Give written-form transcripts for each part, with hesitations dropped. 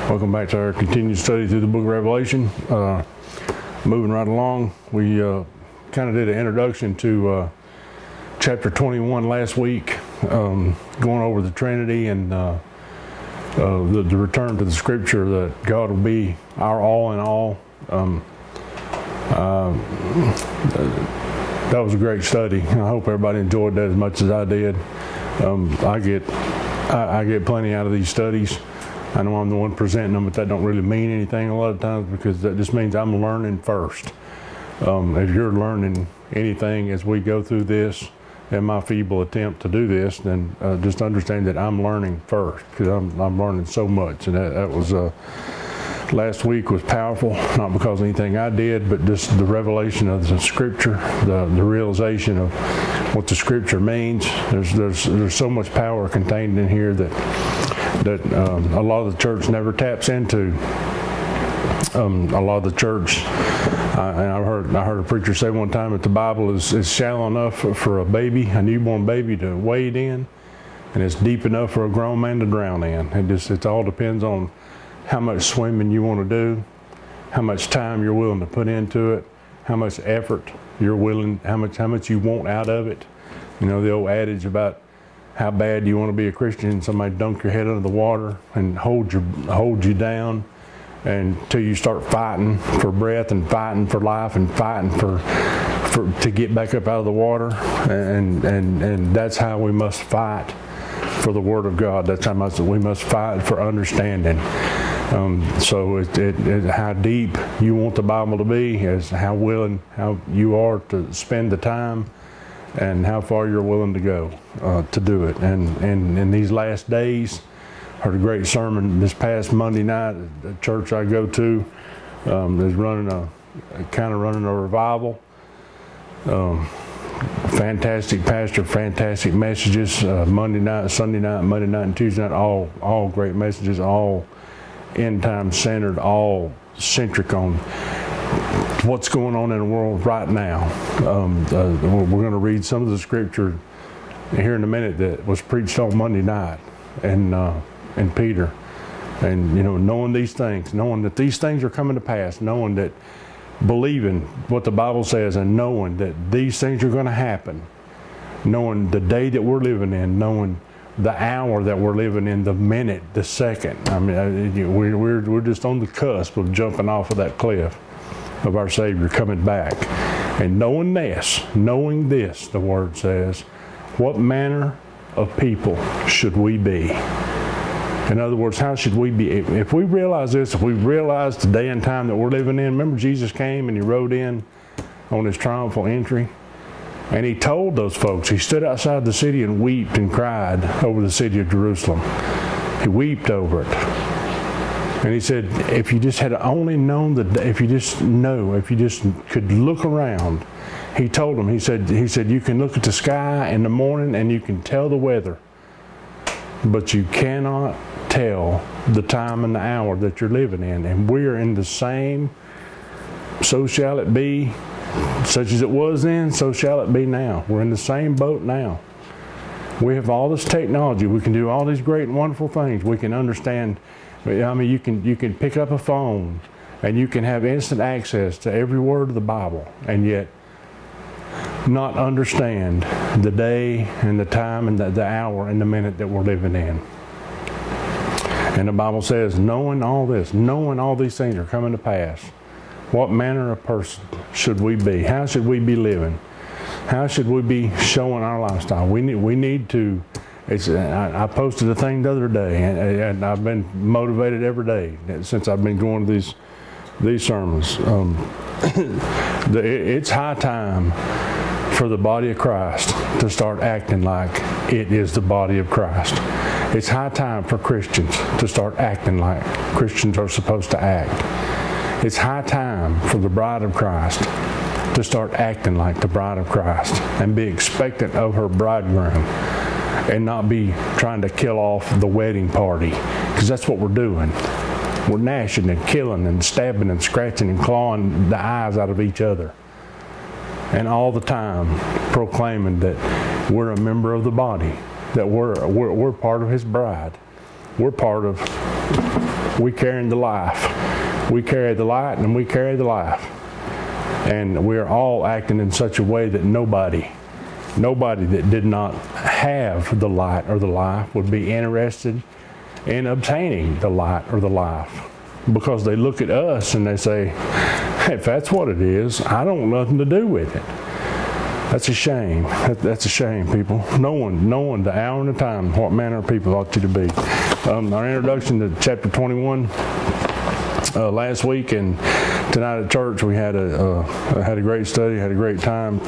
Welcome back to our continued study through the book of Revelation. Moving right along, we kind of did an introduction to chapter 21 last week, going over the Trinity and the return to the Scripture that God will be our all in all. That was a great study. I hope everybody enjoyed that as much as I did. I get plenty out of these studies. I know I'm the one presenting them, but that don't really mean anything a lot of times, because that just means I'm learning first. If you're learning anything as we go through this, in my feeble attempt to do this, then just understand that I'm learning first, because I'm learning so much. And that was last week was powerful, not because of anything I did, but just the revelation of the Scripture, the realization of what the Scripture means. There's so much power contained in here that a lot of the church never taps into. A lot of the church, and I heard a preacher say one time that the Bible is shallow enough for a baby, a newborn baby, to wade in, and it's deep enough for a grown man to drown in. It all depends on how much swimming you want to do, how much time you're willing to put into it, how much effort you're willing, how much you want out of it. You know the old adage about how bad you want to be a Christian, somebody dunk your head under the water and hold you down until you start fighting for breath and fighting for life and fighting to get back up out of the water. And that's how we must fight for the Word of God. That's how much we must fight for understanding. So how deep you want the Bible to be is how you are to spend the time and how far you're willing to go to do it. And in these last days, I heard a great sermon this past Monday night. The church I go to is running a revival. Fantastic pastor, fantastic messages. Monday night, Sunday night, Monday night, and Tuesday night, all great messages, all end time centered, all centric on what's going on in the world right now. We're going to read some of the Scripture here in a minute that was preached on Monday night in Peter. And knowing these things, knowing that these things are coming to pass, knowing that, believing what the Bible says, and knowing that these things are going to happen, knowing the day that we're living in, knowing the hour that we're living in, the minute, the second. I mean, we're just on the cusp of jumping off of that cliff of our Savior coming back. And knowing this, the Word says, what manner of people should we be? In other words, how should we be? If we realize this, if we realize the day and time that we're living in, remember Jesus came and He rode in on His triumphal entry, and He told those folks, He stood outside the city and wept and cried over the city of Jerusalem. He wept over it. And He said, if you just had only known if you just could look around. He told them, He said, you can look at the sky in the morning and you can tell the weather, but you cannot tell the time and the hour that you're living in. And we're in the same, so shall it be, such as it was then, so shall it be now. We're in the same boat now. We have all this technology. We can do all these great and wonderful things. We can understand. I mean, you can pick up a phone and you can have instant access to every word of the Bible, and yet not understand the day and the time and the hour and the minute that we're living in. And the Bible says, knowing all these things are coming to pass, what manner of person should we be? How should we be living? How should we be showing our lifestyle? We need to. I posted a thing the other day, and I've been motivated every day since I've been going to these sermons. It's high time for the body of Christ to start acting like it is the body of Christ. It's high time for Christians to start acting like Christians are supposed to act. It's high time for the bride of Christ to start acting like the bride of Christ and be expectant of her bridegroom, and not be trying to kill off the wedding party, because that's what we're doing. We're gnashing and killing and stabbing and scratching and clawing the eyes out of each other, and all the time proclaiming that we're a member of the body, that we're part of His bride, We're part of, we carrying the life. We carry the light and we carry the life. And we're all acting in such a way that nobody that did not have the light or the life would be interested in obtaining the light or the life. Because they look at us and they say, if that's what it is, I don't want nothing to do with it. That's a shame. That's a shame, people. Knowing the hour and the time, what manner of people ought you to be. Our introduction to chapter 21 last week, and tonight at church we had a great study, had a great time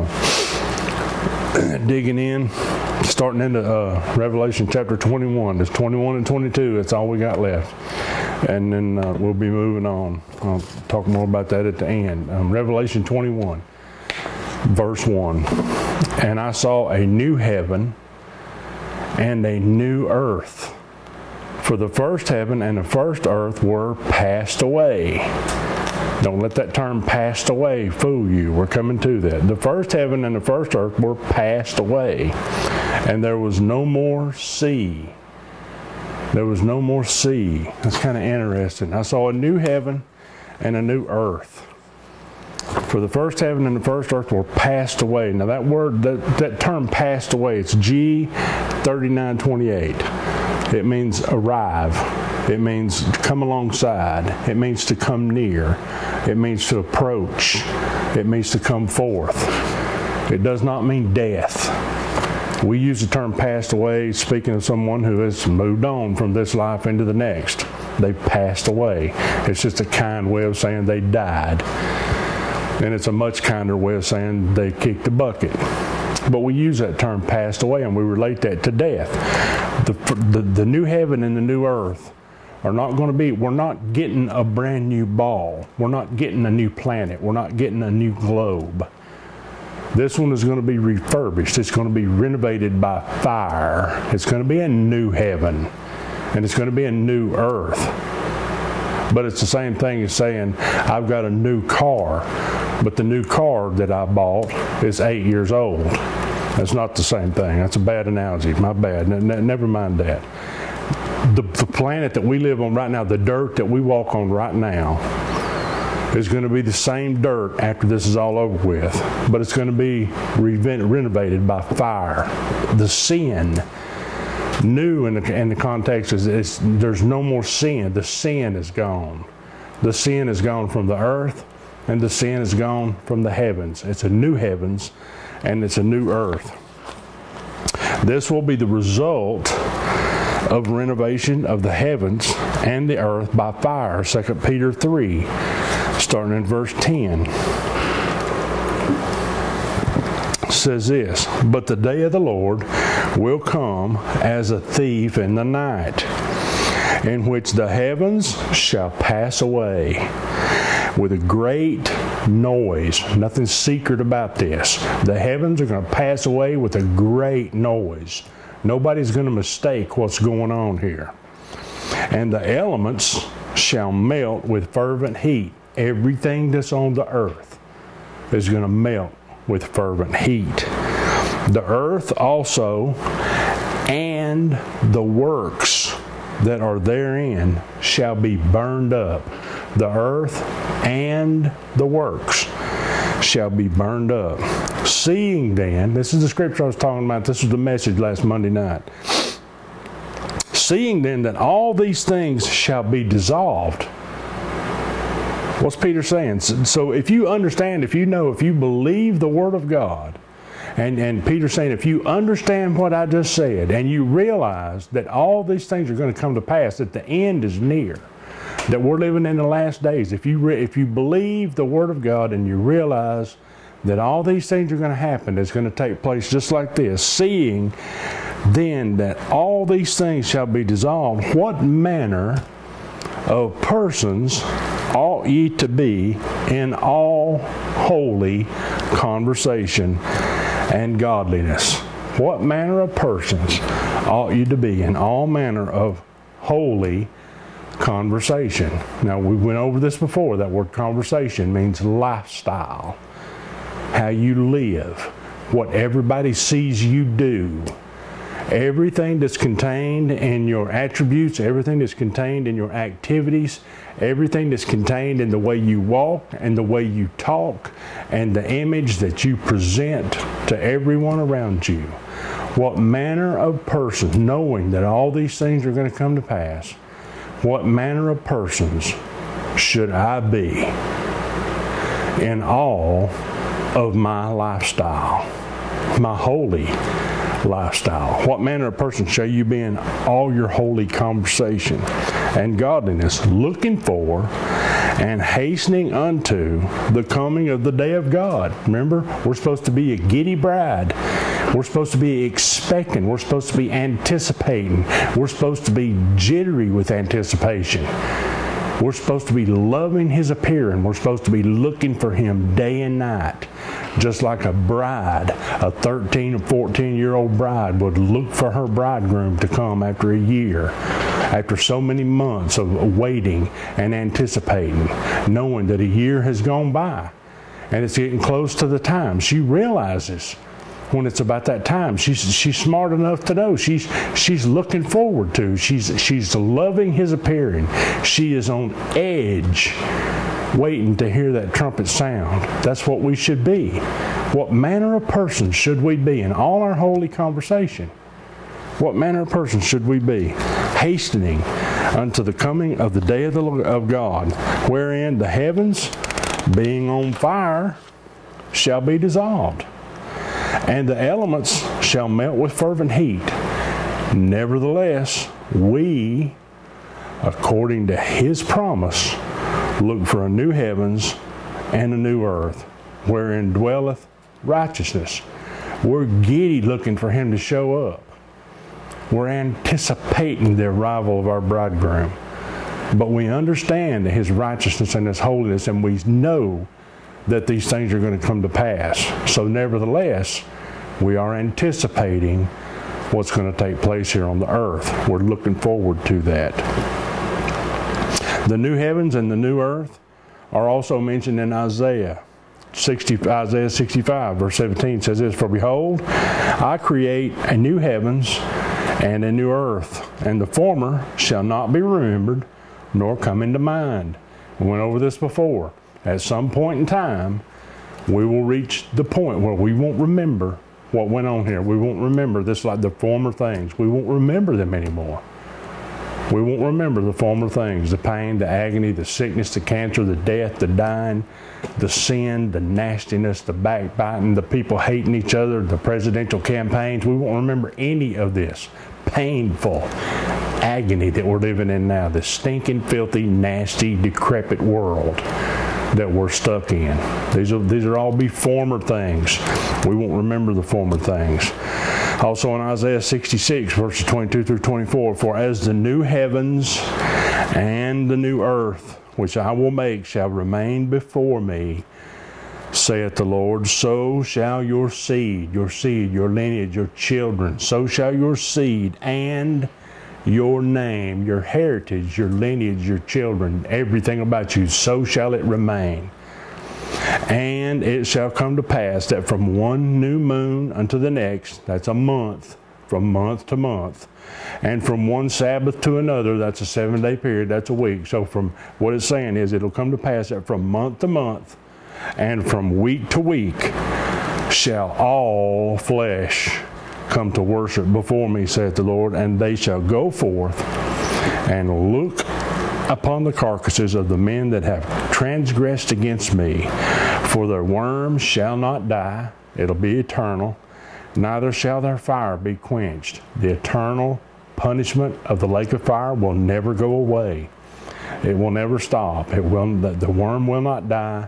digging in, starting into Revelation chapter 21. It's 21 and 22. That's all we got left. And then we'll be moving on. I'll talk more about that at the end. Revelation 21, verse 1. And I saw a new heaven and a new earth. For the first heaven and the first earth were passed away. Don't let that term passed away fool you. We're coming to that. The first heaven and the first earth were passed away. And there was no more sea. There was no more sea. That's kind of interesting. I saw a new heaven and a new earth. For the first heaven and the first earth were passed away. Now that word, that term passed away, it's G3928. It means arrive. It means to come alongside. It means to come near. It means to approach. It means to come forth. It does not mean death. We use the term passed away speaking of someone who has moved on from this life into the next. They passed away. It's just a kind way of saying they died. And it's a much kinder way of saying they kicked the bucket. But we use that term passed away and we relate that to death. The new heaven and the new earth are not going to be, we're not getting a brand new ball. We're not getting a new planet. We're not getting a new globe. This one is going to be refurbished. It's going to be renovated by fire. It's going to be a new heaven. And it's going to be a new earth. But it's the same thing as saying, I've got a new car, but the new car that I bought is 8 years old. That's not the same thing. That's a bad analogy. My bad. Never mind that. The planet that we live on right now, the dirt that we walk on right now, is going to be the same dirt after this is all over with, but it's going to be renovated by fire. The sin, new in the context is there's no more sin. The sin is gone. The sin is gone from the earth, and the sin is gone from the heavens. It's a new heavens, and it's a new earth. This will be the result of renovation of the heavens and the earth by fire. 2 Peter 3. Starting in verse 10, says this, but the day of the Lord will come as a thief in the night, in which the heavens shall pass away with a great noise. Nothing secret about this. The heavens are going to pass away with a great noise. Nobody's going to mistake what's going on here. And the elements shall melt with fervent heat. Everything that's on the earth is going to melt with fervent heat. The earth also and the works that are therein shall be burned up. The earth and the works shall be burned up. Seeing then, this is the scripture I was talking about. This was the message last Monday night. Seeing then that all these things shall be dissolved. What's Peter saying? So if you understand, if you know, if you believe the Word of God, and Peter's saying if you understand what I just said, and you realize that all these things are going to come to pass, that the end is near, that we're living in the last days, if you believe the Word of God and you realize that all these things are going to happen, it's going to take place just like this, seeing then that all these things shall be dissolved, what manner of persons ought ye to be in all holy conversation and godliness? What manner of persons ought you to be in all manner of holy conversation? Now, we went over this before. That word conversation means lifestyle, how you live, what everybody sees you do. Everything that's contained in your attributes, everything that's contained in your activities, everything that's contained in the way you walk and the way you talk and the image that you present to everyone around you. What manner of person, knowing that all these things are going to come to pass, what manner of persons should I be in all of my lifestyle, my holy lifestyle? What manner of person shall you be in all your holy conversation and godliness, looking for and hastening unto the coming of the day of God? Remember, we're supposed to be a giddy bride. We're supposed to be expecting. We're supposed to be anticipating. We're supposed to be jittery with anticipation. We're supposed to be loving His appearing. We're supposed to be looking for Him day and night. Just like a bride, a 13 or 14-year-old bride would look for her bridegroom to come after a year, after so many months of waiting and anticipating, knowing that a year has gone by and it's getting close to the time. She realizes when it's about that time. She's smart enough to know. She's looking forward to. She's loving His appearing. She is on edge, waiting to hear that trumpet sound. That's what we should be. What manner of person should we be in all our holy conversation? What manner of person should we be? Hastening unto the coming of the day of God, wherein the heavens, being on fire, shall be dissolved, and the elements shall melt with fervent heat. Nevertheless, we, according to His promise, look for a new heavens and a new earth, wherein dwelleth righteousness. We're giddy looking for Him to show up. We're anticipating the arrival of our bridegroom. But we understand His righteousness and His holiness, and we know that these things are going to come to pass. So nevertheless, we are anticipating what's going to take place here on the earth. We're looking forward to that. The new heavens and the new earth are also mentioned in Isaiah 65, verse 17 says this, "For behold, I create a new heavens and a new earth, and the former shall not be remembered, nor come into mind." We went over this before. At some point in time, we will reach the point where we won't remember what went on here. We won't remember this, like the former things. We won't remember them anymore. We won't remember the former things, the pain, the agony, the sickness, the cancer, the death, the dying, the sin, the nastiness, the backbiting, the people hating each other, the presidential campaigns. We won't remember any of this painful agony that we're living in now, this stinking, filthy, nasty, decrepit world that we're stuck in. These are all be former things. We won't remember the former things. Also in Isaiah 66, verses 22 through 24, "For as the new heavens and the new earth, which I will make, shall remain before me, saith the Lord, so shall your seed, your lineage, your children, so shall your seed and your name, your heritage, your lineage, your children, everything about you, so shall it remain. And it shall come to pass that from one new moon unto the next," that's a month, from month to month, "and from one Sabbath to another," that's a 7-day period, that's a week. So from what it's saying is it'll come to pass that from month to month and from week to week shall all flesh come to worship before me, saith the Lord, and they shall go forth and look upon the carcasses of the men that have transgressed against me. For their worm shall not die, it'll be eternal, neither shall their fire be quenched. The eternal punishment of the lake of fire will never go away. It will never stop. The worm will not die,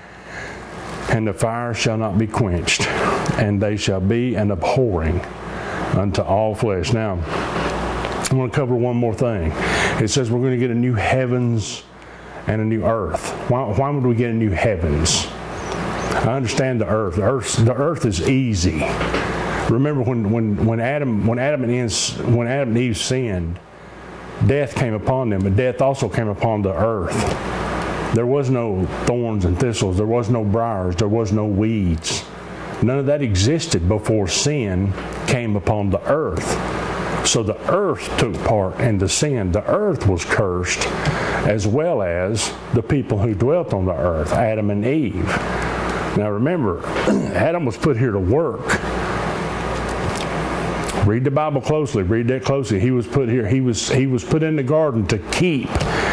and the fire shall not be quenched, and they shall be an abhorring unto all flesh. Now, I want to cover one more thing. It says we're going to get a new heavens and a new earth. Why would we get a new heavens? I understand the earth. The earth is easy. Remember when Adam and Eve sinned, death came upon them, but death also came upon the earth. There was no thorns and thistles. There was no briars. There was no weeds. None of that existed before sin came upon the earth. So the earth took part in the sin. The earth was cursed, as well as the people who dwelt on the earth, Adam and Eve. Now remember, Adam was put here to work. Read the Bible closely. Read that closely. He was put here. He was put in the garden to keep.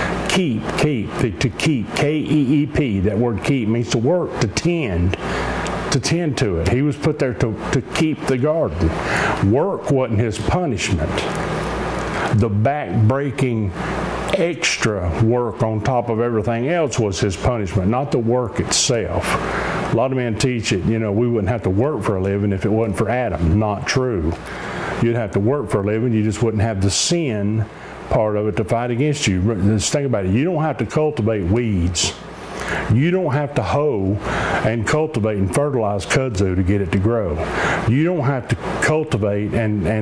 To keep. K-E-E-P. That word keep means to work, to tend to it. He was put there to keep the garden. Work wasn't his punishment. The back-breaking extra work on top of everything else was his punishment, not the work itself. A lot of men teach it, we wouldn't have to work for a living if it wasn't for Adam. Not true. You'd have to work for a living. You just wouldn't have the sin part of it to fight against you. Just think about it. You don't have to cultivate weeds. You don't have to hoe and cultivate and fertilize kudzu to get it to grow. You don't have to cultivate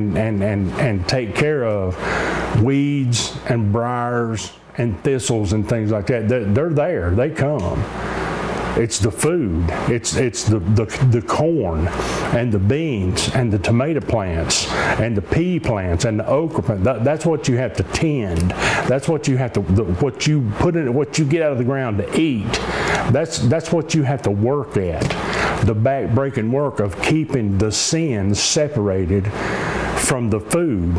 and take care of weeds and briars and thistles and things like that. They're there. They come. It's the food. It's the corn and the beans and the tomato plants and the pea plants and the okra plant. That's what you have to tend. That's what you have to. What you put in, what you get out of the ground to eat. That's what you have to work at. The back-breaking work of keeping the sin separated from the food.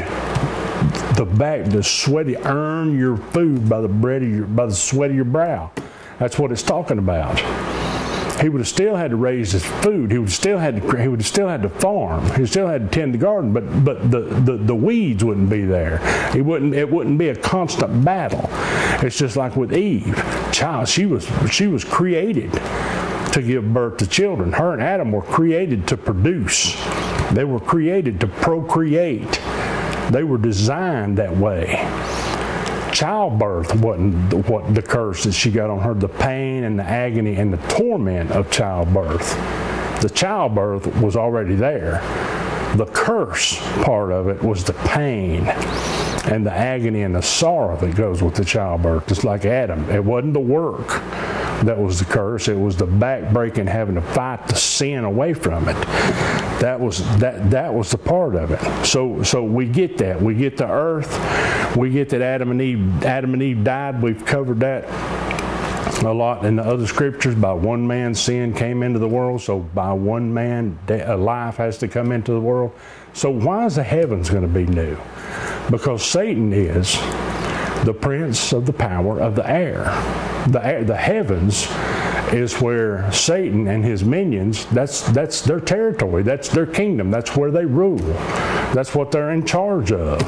The sweaty, earn your food by the sweat of your brow. That's what it's talking about. He would have still had to raise his food. He would have still had to farm. He still had to tend the garden, but the weeds wouldn't be there. It wouldn't be a constant battle. It's just like with Eve. She was created to give birth to children. Her and Adam were created to produce. They were created to procreate. They were designed that way. Childbirth wasn't what the curse that she got on her, the pain and the agony and the torment of childbirth. The childbirth was already there. The curse part of it was the pain and the agony and the sorrow that goes with the childbirth. Just like Adam, it wasn't the work that was the curse. It was the back-breaking, having to fight the sin away from it. That was the part of it. So we get that. We get the earth. We get that Adam and Eve died. We've covered that a lot in the other scriptures. By one man sin came into the world, so by one man life has to come into the world. So why is the heavens going to be new? Because Satan is the prince of the power of the air. The heavens is where Satan and his minions, that's their territory, that's their kingdom, that's where they rule. That's what they're in charge of.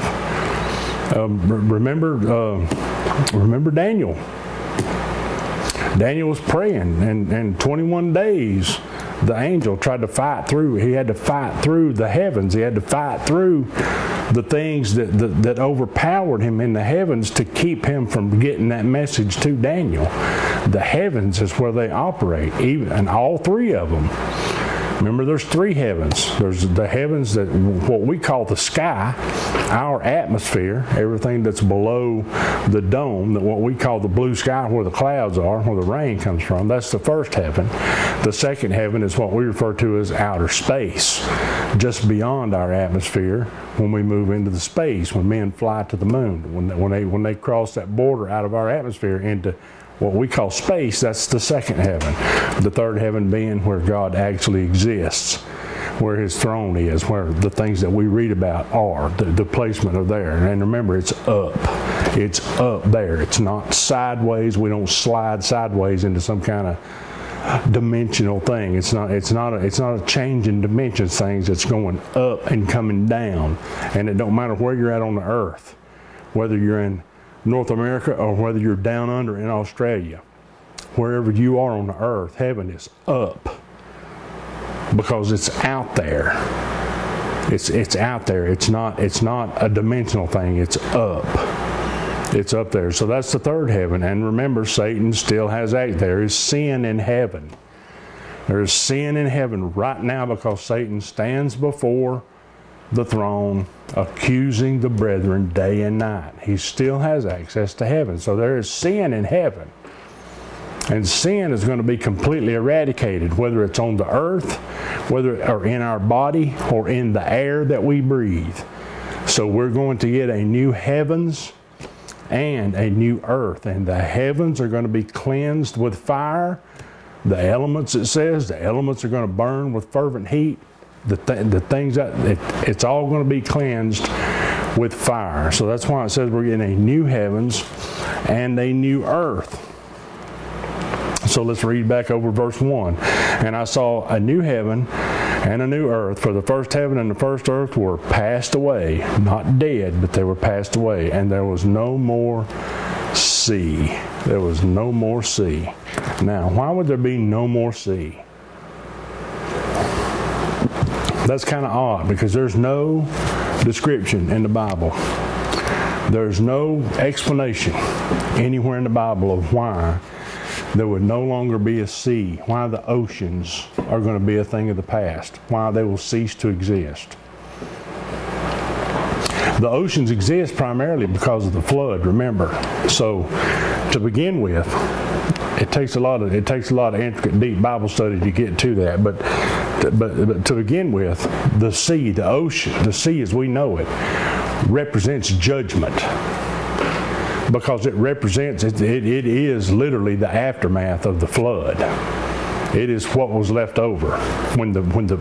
Remember Daniel. Daniel was praying, and 21 days the angel tried to fight through. He had to fight through the heavens. He had to fight through the things that overpowered him in the heavens to keep him from getting that message to Daniel. The heavens is where they operate, and all three of them. Remember, there's three heavens. There's the heavens that what we call the sky, our atmosphere, everything that's below the dome, that what we call the blue sky, where the clouds are, where the rain comes from. That's the first heaven. The second heaven is what we refer to as outer space, just beyond our atmosphere. When we move into the space, when men fly to the moon, when they cross that border out of our atmosphere into what we call space, that's the second heaven. The third heaven being where God actually exists, where his throne is, where the things that we read about are, the placement of there. And remember, it's up. It's up there. It's not sideways. We don't slide sideways into some kind of dimensional thing. It's not a change in dimensions things. It's going up and coming down. And it don't matter where you're at on the earth, whether you're in North America or whether you're down under in Australia. Wherever you are on the earth, heaven is up because it's out there. It's out there. It's not a dimensional thing. It's up. It's up there. So that's the third heaven. And remember, Satan still has act. There is sin in heaven. There is sin in heaven right now because Satan stands before the throne, accusing the brethren day and night. He still has access to heaven. So there is sin in heaven. And sin is going to be completely eradicated, whether it's on the earth, or in our body, or in the air that we breathe. So we're going to get a new heavens and a new earth. And the heavens are going to be cleansed with fire. The elements, it says, the elements are going to burn with fervent heat. The things that it's all going to be cleansed with fire. So that's why it says we're getting a new heavens and a new earth. So let's read back over verse 1. And I saw a new heaven and a new earth, for the first heaven and the first earth were passed away, not dead, but they were passed away, and there was no more sea. There was no more sea. Now, why would there be no more sea? That's kind of odd, because there's no description in the Bible. There's no explanation anywhere in the Bible of why there would no longer be a sea, why the oceans are going to be a thing of the past, why they will cease to exist. The oceans exist primarily because of the flood, remember. So, to begin with, it takes a lot of intricate, deep Bible study to get to that. But to begin with, the sea, the ocean, the sea as we know it, represents judgment. Because it represents, it is literally the aftermath of the flood. It is what was left over when the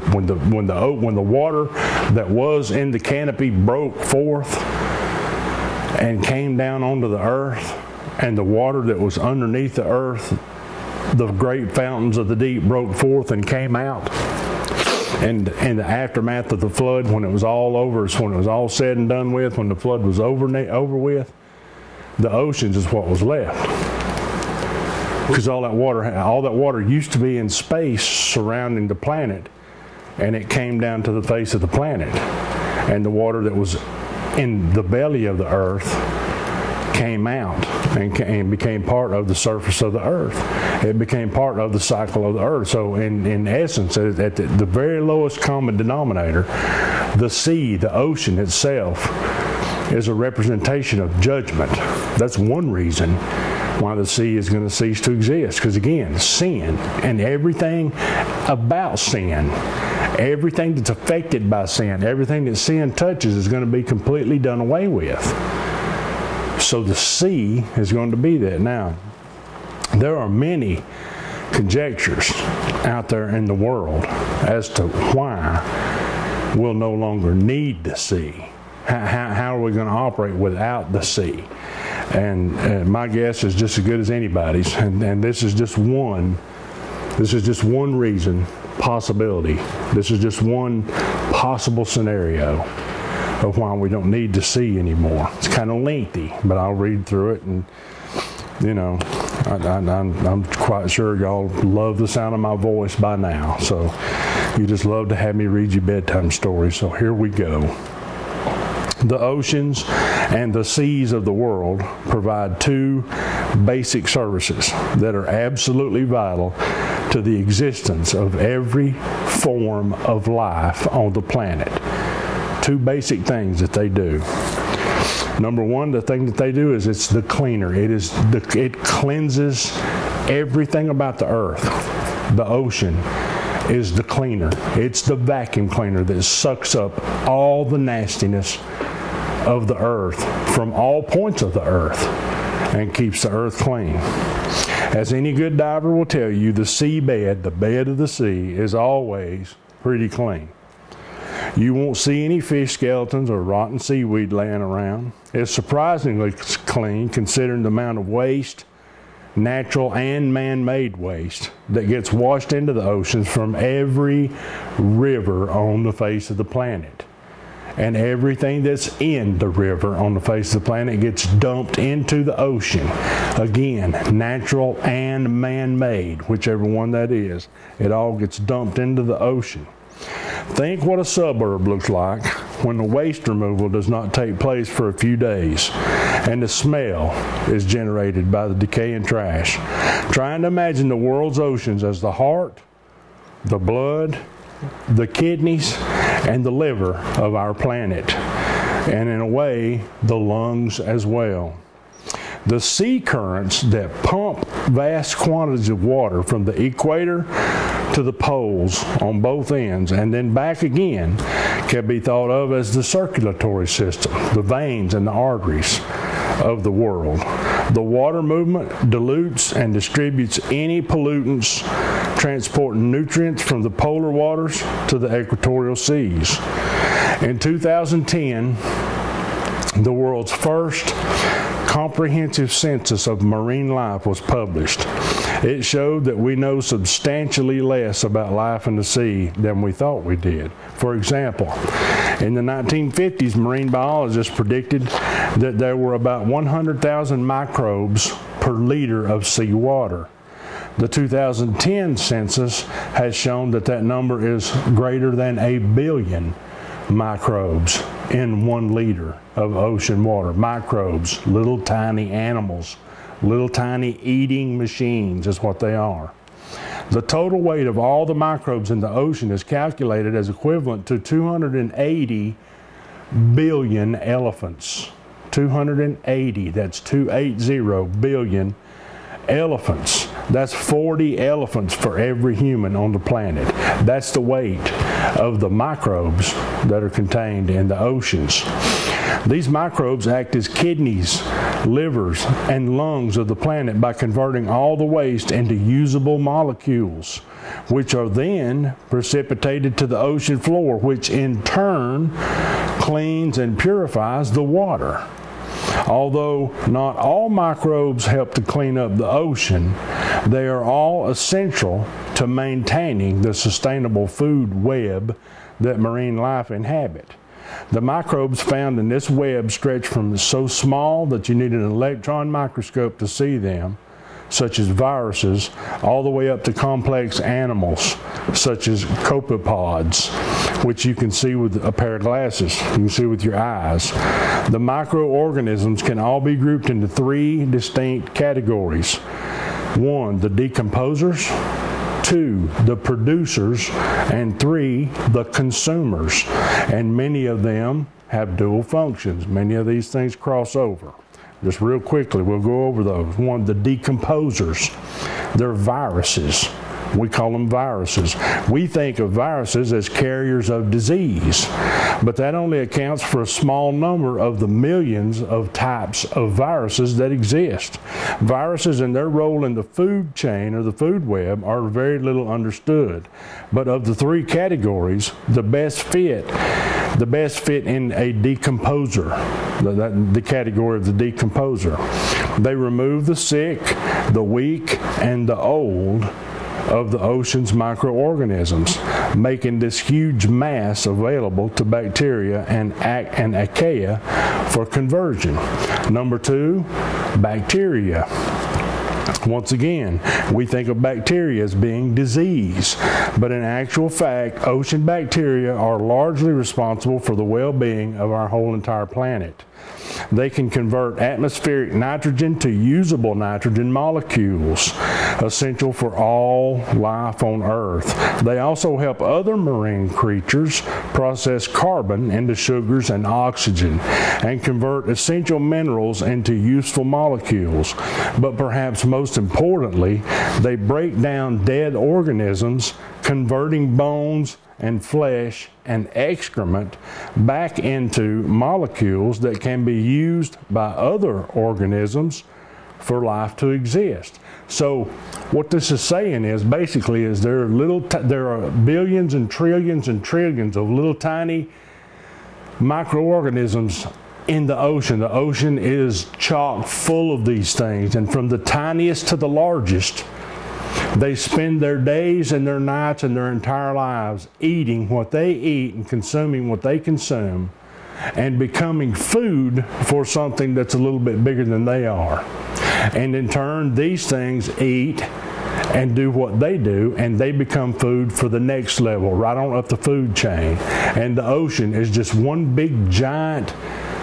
water that was in the canopy broke forth and came down onto the earth, and the water that was underneath the earth, the great fountains of the deep broke forth and came out. And in the aftermath of the flood, when it was all over, when it was all said and done with, when the flood was over with, the oceans is what was left. Because all that water used to be in space surrounding the planet, and it came down to the face of the planet. And the water that was in the belly of the earth came out and became part of the surface of the earth. It became part of the cycle of the earth. So in essence, at the very lowest common denominator, the sea, the ocean itself, is a representation of judgment. That's one reason why the sea is going to cease to exist. Because again, sin and everything about sin, everything that's affected by sin, everything that sin touches is going to be completely done away with. So the sea is going to be that. Now, there are many conjectures out there in the world as to why we'll no longer need the sea. How are we going to operate without the sea? And my guess is just as good as anybody's. And this is just one. This is just one reason, possibility. This is just one possible scenario of why we don't need the sea anymore. It's kind of lengthy, but I'll read through it, and you know, I'm quite sure y'all love the sound of my voice by now. So you just love to have me read you bedtime stories. So here we go. The oceans and the seas of the world provide two basic services that are absolutely vital to the existence of every form of life on the planet. Two basic things that they do. Number one, the thing that they do is it's the cleaner. It cleanses everything about the earth. The ocean is the cleaner. It's the vacuum cleaner that sucks up all the nastiness of the earth from all points of the earth and keeps the earth clean. As any good diver will tell you, the seabed, the bed of the sea, is always pretty clean. You won't see any fish skeletons or rotten seaweed laying around. It's surprisingly clean considering the amount of waste, natural and man-made waste, that gets washed into the oceans from every river on the face of the planet. And everything that's in the river on the face of the planet gets dumped into the ocean. Again, natural and man-made, whichever one that is. It all gets dumped into the ocean. Think what a suburb looks like when the waste removal does not take place for a few days and the smell is generated by the decaying trash. Trying to imagine the world's oceans as the heart, the blood, the kidneys, and the liver of our planet, and in a way, the lungs as well. The sea currents that pump vast quantities of water from the equator to the poles on both ends and then back again can be thought of as the circulatory system, the veins and the arteries of the world. The water movement dilutes and distributes any pollutants, transporting nutrients from the polar waters to the equatorial seas. In 2010, the world's first comprehensive census of marine life was published. It showed that we know substantially less about life in the sea than we thought we did. For example, in the 1950s, marine biologists predicted that there were about 100,000 microbes per liter of seawater. The 2010 census has shown that that number is greater than 1 billion microbes in 1 liter of ocean water. Microbes, little tiny animals, little tiny eating machines is what they are. The total weight of all the microbes in the ocean is calculated as equivalent to 280 billion elephants. 280, that's 280 billion elephants. That's 40 elephants for every human on the planet. That's the weight of the microbes that are contained in the oceans. These microbes act as kidneys, livers, and lungs of the planet by converting all the waste into usable molecules, which are then precipitated to the ocean floor, which in turn cleans and purifies the water. Although not all microbes help to clean up the ocean, they are all essential to maintaining the sustainable food web that marine life inhabit. The microbes found in this web stretch from so small that you need an electron microscope to see them, such as viruses, all the way up to complex animals, such as copepods, which you can see with a pair of glasses. You can see with your eyes. The microorganisms can all be grouped into 3 distinct categories. 1, the decomposers. 2, the producers. And 3, the consumers. And many of them have dual functions. Many of these things cross over. Just real quickly, we'll go over those. 1, the decomposers. They're viruses. We call them viruses. We think of viruses as carriers of disease, but that only accounts for a small number of the millions of types of viruses that exist. Viruses and their role in the food chain or the food web are very little understood. But of the 3 categories, the best fit in a decomposer, the category of the decomposer. They remove the sick, the weak, and the old of the ocean's microorganisms, making this huge mass available to bacteria and archaea for conversion. Number 2, bacteria. Once again, we think of bacteria as being disease, but in actual fact, ocean bacteria are largely responsible for the well-being of our whole entire planet. They can convert atmospheric nitrogen to usable nitrogen molecules, essential for all life on Earth. They also help other marine creatures process carbon into sugars and oxygen, and convert essential minerals into useful molecules. But perhaps most importantly, they break down dead organisms, converting bones and flesh and excrement back into molecules that can be used by other organisms for life to exist. So what this is saying is basically is there are billions and trillions of little tiny microorganisms in the ocean. The ocean is chock full of these things, and from the tiniest to the largest, they spend their days and their nights and their entire lives eating what they eat and consuming what they consume, and becoming food for something that's a little bit bigger than they are. And in turn, these things eat and do what they do, and they become food for the next level, right on up the food chain. And the ocean is just one big giant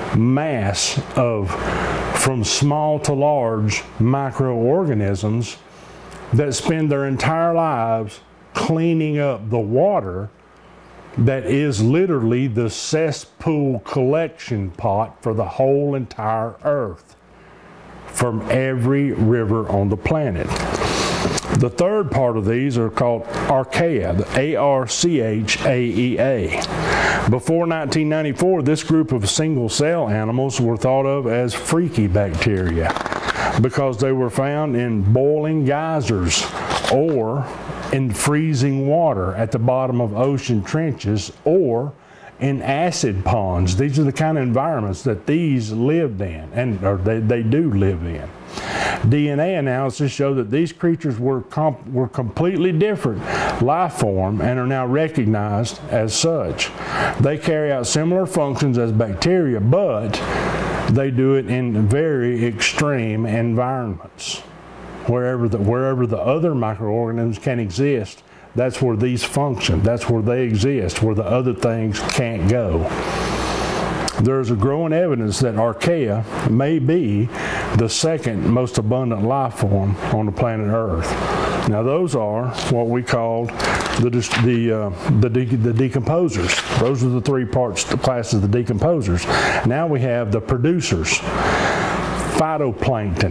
mass of, from small to large, microorganisms that spend their entire lives cleaning up the water that is literally the cesspool collection pot for the whole entire Earth. from every river on the planet. The third part of these are called Archaea, the Archaea. Before 1994, this group of single-cell animals were thought of as freaky bacteria because they were found in boiling geysers or in freezing water at the bottom of ocean trenches or in acid ponds. These are the kind of environments that these lived in, or they do live in. DNA analysis showed that these creatures were completely different life form and are now recognized as such. They carry out similar functions as bacteria, but they do it in very extreme environments. Wherever the other microorganisms can exist, that's where these function. That's where they exist, where the other things can't go. There's a growing evidence that Archaea may be the second most abundant life form on the planet Earth. Now those are what we call the decomposers. Those are the three classes of the decomposers. Now we have the producers. Phytoplankton,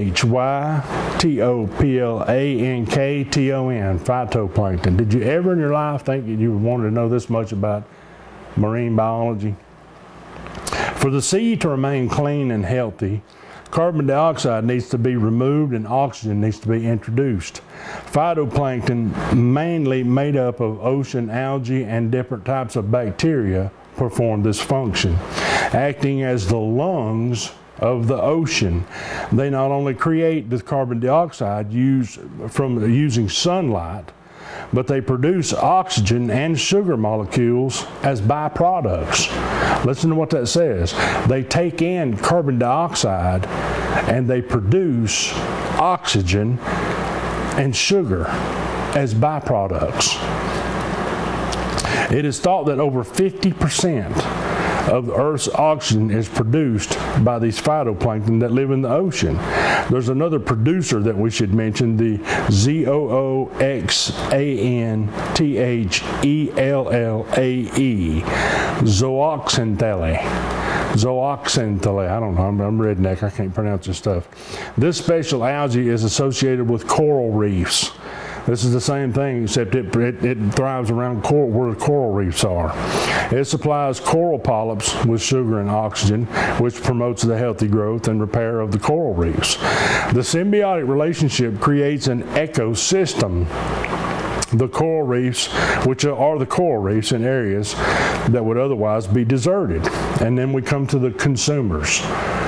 Phytoplankton, phytoplankton. Did you ever in your life think you wanted to know this much about marine biology? For the sea to remain clean and healthy, carbon dioxide needs to be removed and oxygen needs to be introduced. Phytoplankton, mainly made up of ocean algae and different types of bacteria, perform this function. Acting as the lungs of the ocean, they not only create the carbon dioxide using sunlight, but they produce oxygen and sugar molecules as byproducts. Listen to what that says. They take in carbon dioxide and they produce oxygen and sugar as byproducts. It is thought that over 50% of the Earth's oxygen is produced by these phytoplankton that live in the ocean. There's another producer that we should mention, the Zooxanthellae, Zooxanthellae, I don't know, I'm redneck, I can't pronounce this stuff. This special algae is associated with coral reefs. This is the same thing, except it thrives around where the coral reefs are. It supplies coral polyps with sugar and oxygen, which promotes the healthy growth and repair of the coral reefs. The symbiotic relationship creates an ecosystem. The coral reefs, which are the coral reefs in areas that would otherwise be deserted. And then we come to the consumers.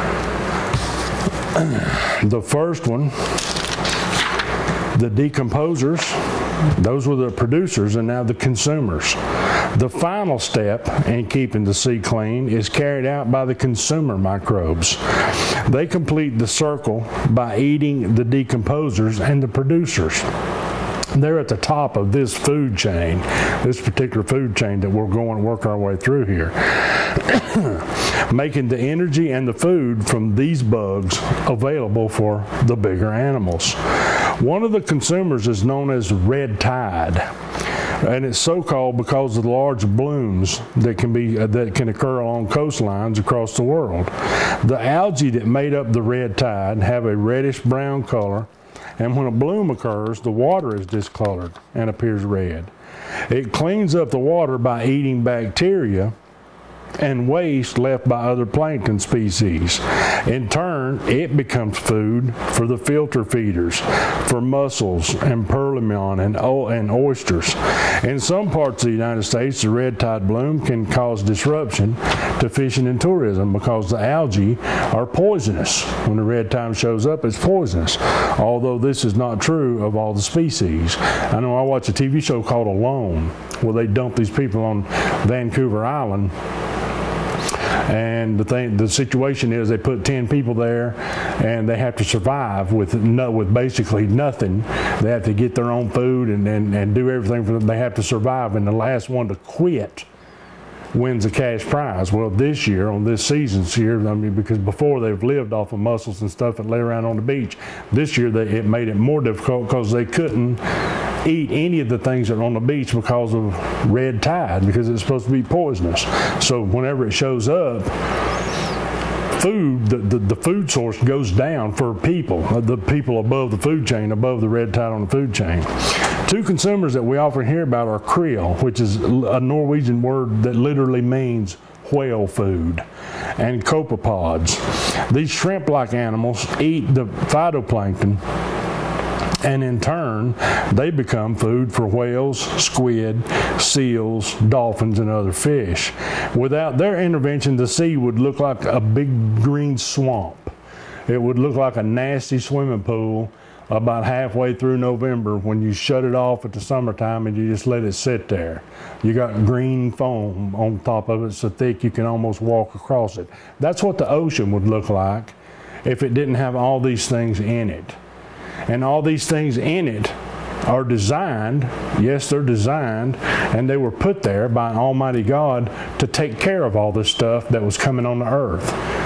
The first one, the decomposers, those were the producers, and now the consumers. The final step in keeping the sea clean is carried out by the consumer microbes. They complete the circle by eating the decomposers and the producers. They're at the top of this food chain, this particular food chain that we're going to work our way through here, making the energy and the food from these bugs available for the bigger animals. One of the consumers is known as red tide, and it's so called because of the large blooms that can occur along coastlines across the world. The algae that made up the red tide have a reddish brown color, and when a bloom occurs, the water is discolored and appears red. It cleans up the water by eating bacteria and waste left by other plankton species. In turn, it becomes food for the filter feeders, for mussels and perlemion and oysters. In some parts of the United States, the red tide bloom can cause disruption to fishing and tourism because the algae are poisonous. When the red tide shows up, it's poisonous, although this is not true of all the species. I know I watch a TV show called Alone, where they dump these people on Vancouver Island. And the situation is they put 10 people there and they have to survive with basically nothing. They have to get their own food and do everything for them. They have to survive, and the last one to quit wins a cash prize. Well, this year, on this season's here, I mean, because before they've lived off of mussels and stuff and lay around on the beach, this year it made it more difficult because they couldn't eat any of the things that are on the beach because of red tide, because it's supposed to be poisonous. So whenever it shows up, food, the food source goes down for people, the people above the food chain, above the red tide on the food chain. Two consumers that we often hear about are krill, which is a Norwegian word that literally means whale food, and copepods. These shrimp-like animals eat the phytoplankton, and in turn, they become food for whales, squid, seals, dolphins, and other fish. Without their intervention, the sea would look like a big green swamp. It would look like a nasty swimming pool about halfway through November when you shut it off at the summertime and you just let it sit there. You got green foam on top of it so thick you can almost walk across it. That's what the ocean would look like if it didn't have all these things in it. And all these things in it are designed, yes, they're designed, and they were put there by an Almighty God to take care of all this stuff that was coming on the earth.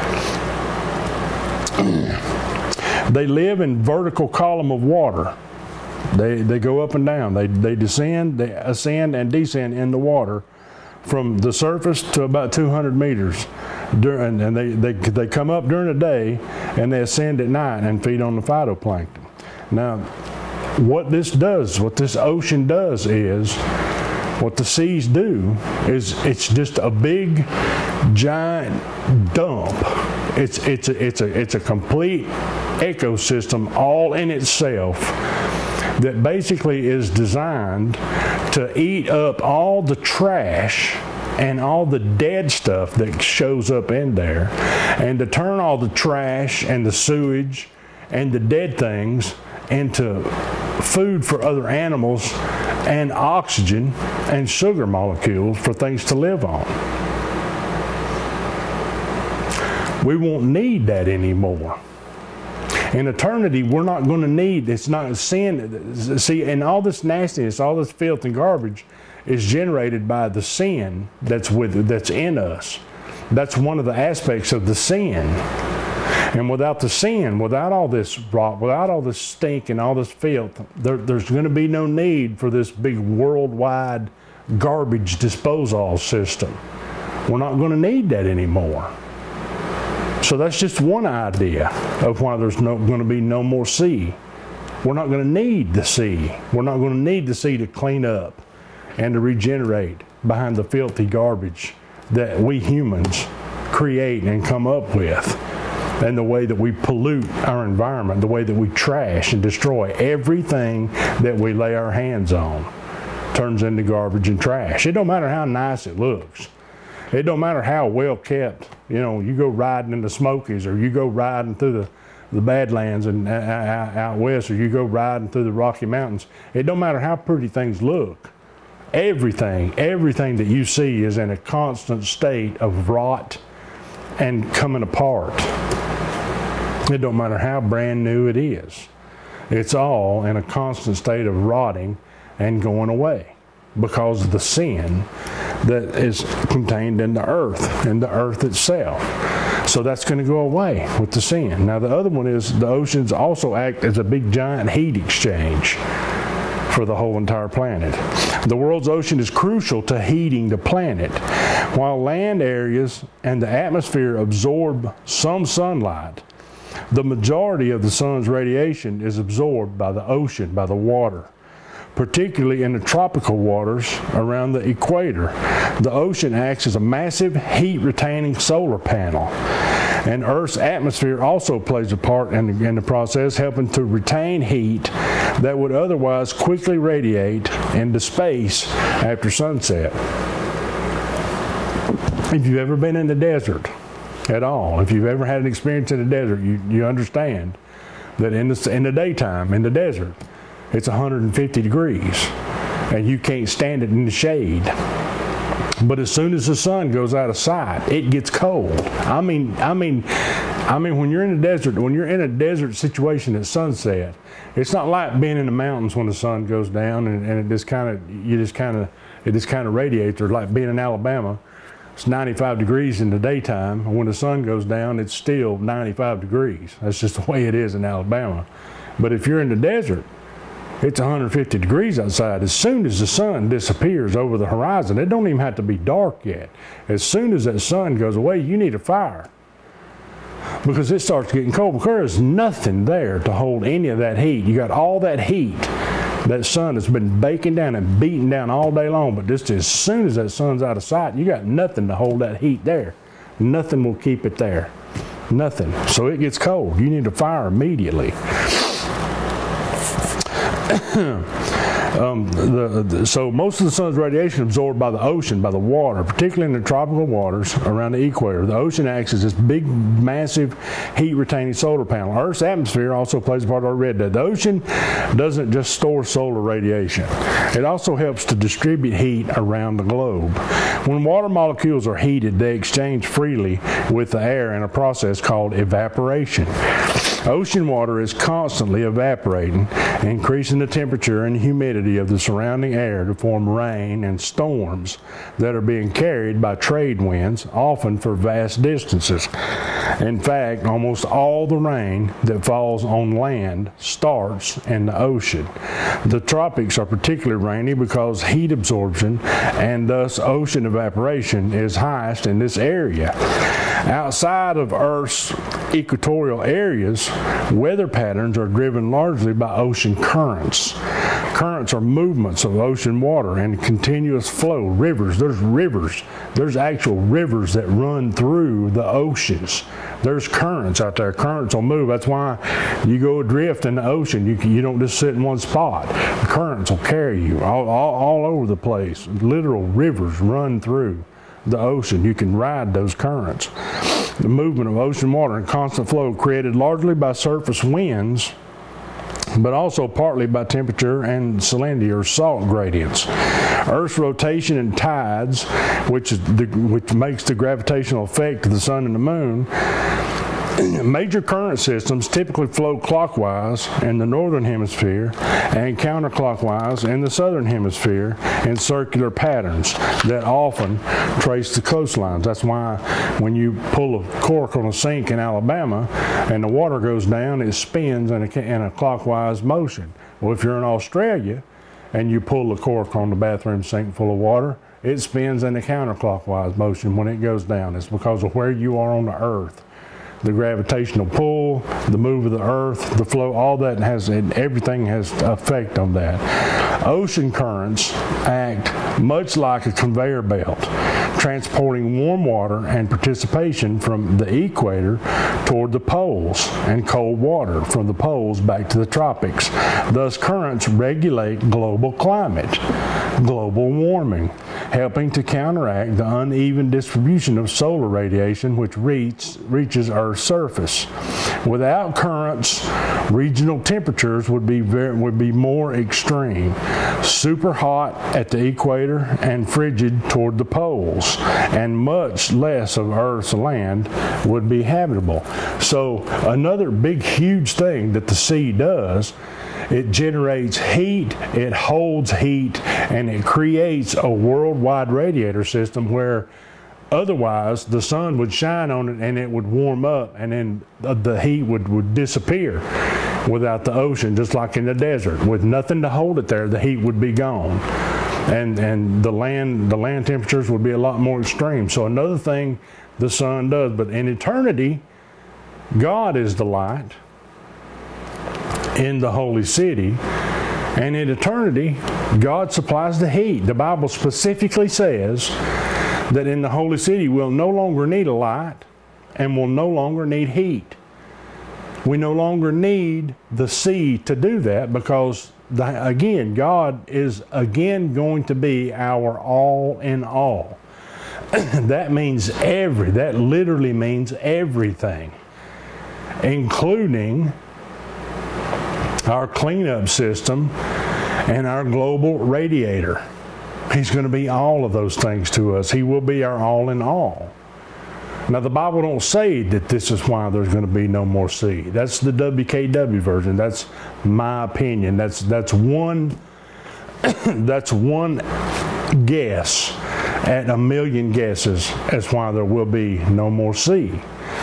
They live in vertical column of water. They go up and down. They descend, they ascend and descend in the water from the surface to about 200 meters. And they come up during the day and they ascend at night and feed on the phytoplankton. Now, what this does, what this ocean does is, what the seas do is it's just a big, giant dump. It's a complete ecosystem all in itself that basically is designed to eat up all the trash and all the dead stuff that shows up in there, and to turn all the trash and the sewage and the dead things into food for other animals and oxygen and sugar molecules for things to live on. We won't need that anymore. In eternity, we're not going to need, it's not sin. See, and all this nastiness, all this filth and garbage is generated by the sin that's in us. That's one of the aspects of the sin. And without the sin, without all this rot, without all this stink and all this filth, there's going to be no need for this big worldwide garbage disposal system. We're not going to need that anymore. So that's just one idea of why there's going to be no more sea. We're not going to need the sea. We're not going to need the sea to clean up and to regenerate behind the filthy garbage that we humans create and come up with, and the way that we pollute our environment, the way that we trash and destroy everything that we lay our hands on turns into garbage and trash. It don't matter how nice it looks. It don't matter how well kept. You know, you go riding in the Smokies, or you go riding through the Badlands and out west, or you go riding through the Rocky Mountains. It don't matter how pretty things look. Everything that you see is in a constant state of rot and coming apart. It don't matter how brand new it is. It's all in a constant state of rotting and going away because of the sin that is contained in the earth itself. So that's going to go away with the sin. Now the other one is the oceans also act as a big giant heat exchange for the whole entire planet. The world's ocean is crucial to heating the planet. While land areas and the atmosphere absorb some sunlight, the majority of the sun's radiation is absorbed by the ocean, by the water. Particularly in the tropical waters around the equator. The ocean acts as a massive heat-retaining solar panel. And Earth's atmosphere also plays a part in the process, helping to retain heat that would otherwise quickly radiate into space after sunset. If you've ever been in the desert at all, if you've ever had an experience in the desert, you understand that in the daytime, in the desert, it's 150 degrees and you can't stand it in the shade. But as soon as the sun goes out of sight, it gets cold. I mean, when you're in the desert, when you're in a desert situation at sunset, it's not like being in the mountains when the sun goes down and it just kind of radiates, or like being in Alabama. It's 95 degrees in the daytime, and when the sun goes down, it's still 95 degrees. That's just the way it is in Alabama. But if you're in the desert, it's 150 degrees outside. As soon as the sun disappears over the horizon, it don't even have to be dark yet. As soon as that sun goes away, you need a fire. because it starts getting cold. Because there is nothing there to hold any of that heat. You got all that heat. That sun has been baking down and beating down all day long, but just as soon as that sun's out of sight, you got nothing to hold that heat there. Nothing will keep it there. Nothing. So it gets cold. You need to fire immediately. So most of the sun's radiation is absorbed by the ocean, by the water, particularly in the tropical waters around the equator. The ocean acts as this big, massive heat-retaining solar panel. Earth's atmosphere also plays a part of our red dot. The ocean doesn't just store solar radiation. It also helps to distribute heat around the globe. When water molecules are heated, they exchange freely with the air in a process called evaporation. Ocean water is constantly evaporating, increasing the temperature and humidity of the surrounding air to form rain and storms that are being carried by trade winds, often for vast distances. In fact, almost all the rain that falls on land starts in the ocean. The tropics are particularly rainy because heat absorption and thus ocean evaporation is highest in this area. Outside of Earth's equatorial areas, weather patterns are driven largely by ocean currents. Currents are movements of ocean water and continuous flow. Rivers, there's actual rivers that run through the oceans. There's currents out there. Currents will move. That's why you go adrift in the ocean. You don't just sit in one spot. The currents will carry you all over the place. Literal rivers run through the ocean. You can ride those currents. The movement of ocean water in constant flow created largely by surface winds, but also partly by temperature and salinity or salt gradients. Earth's rotation and tides, which makes the gravitational effect of the sun and the moon. Major current systems typically flow clockwise in the northern hemisphere and counterclockwise in the southern hemisphere in circular patterns that often trace the coastlines. That's why when you pull a cork on a sink in Alabama and the water goes down, it spins in a clockwise motion. Well, if you're in Australia and you pull the cork on the bathroom sink full of water, it spins in a counterclockwise motion when it goes down. It's because of where you are on the earth. The gravitational pull, the move of the earth, the flow, all that everything has effect on that. Ocean currents act much like a conveyor belt, transporting warm water and precipitation from the equator toward the poles and cold water from the poles back to the tropics. Thus, currents regulate global climate, global warming, helping to counteract the uneven distribution of solar radiation which reaches Earth's surface. Without currents, regional temperatures would be more extreme, super hot at the equator and frigid toward the poles, and much less of Earth's land would be habitable. So another big, huge thing that the sea does, it generates heat, it holds heat, and it creates a worldwide radiator system where otherwise the sun would shine on it and it would warm up, and then the heat would disappear without the ocean, just like in the desert. With nothing to hold it there, the heat would be gone. And the land temperatures would be a lot more extreme. So another thing the sun does, but in eternity, God is the light in the holy city, and in eternity, God supplies the heat. The Bible specifically says that in the holy city we'll no longer need a light and we'll no longer need heat. We no longer need the sea to do that, because again, God is again going to be our all in all. That literally means everything, including our cleanup system and our global radiator. He's going to be all of those things to us. He will be our all in all. Now, the Bible don't say that this is why there's going to be no more sea. That's the WKW version. That's my opinion. That's one that's one guess at a million guesses as why there will be no more sea.